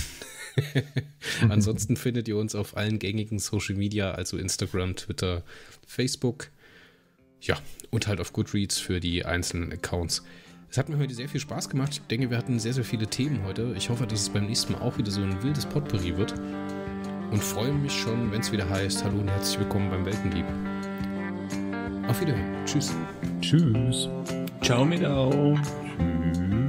Ansonsten findet ihr uns auf allen gängigen Social-Media, also Instagram, Twitter, Facebook. Ja, und halt auf Goodreads für die einzelnen Accounts. Es hat mir heute sehr viel Spaß gemacht. Ich denke, wir hatten sehr, sehr viele Themen heute. Ich hoffe, dass es beim nächsten Mal auch wieder so ein wildes Potpourri wird. Und freue mich schon, wenn es wieder heißt, hallo und herzlich willkommen beim Weltendieb. Auf Wiederhören. Tschüss. Tschüss. Ciao mit auch. Tschüss.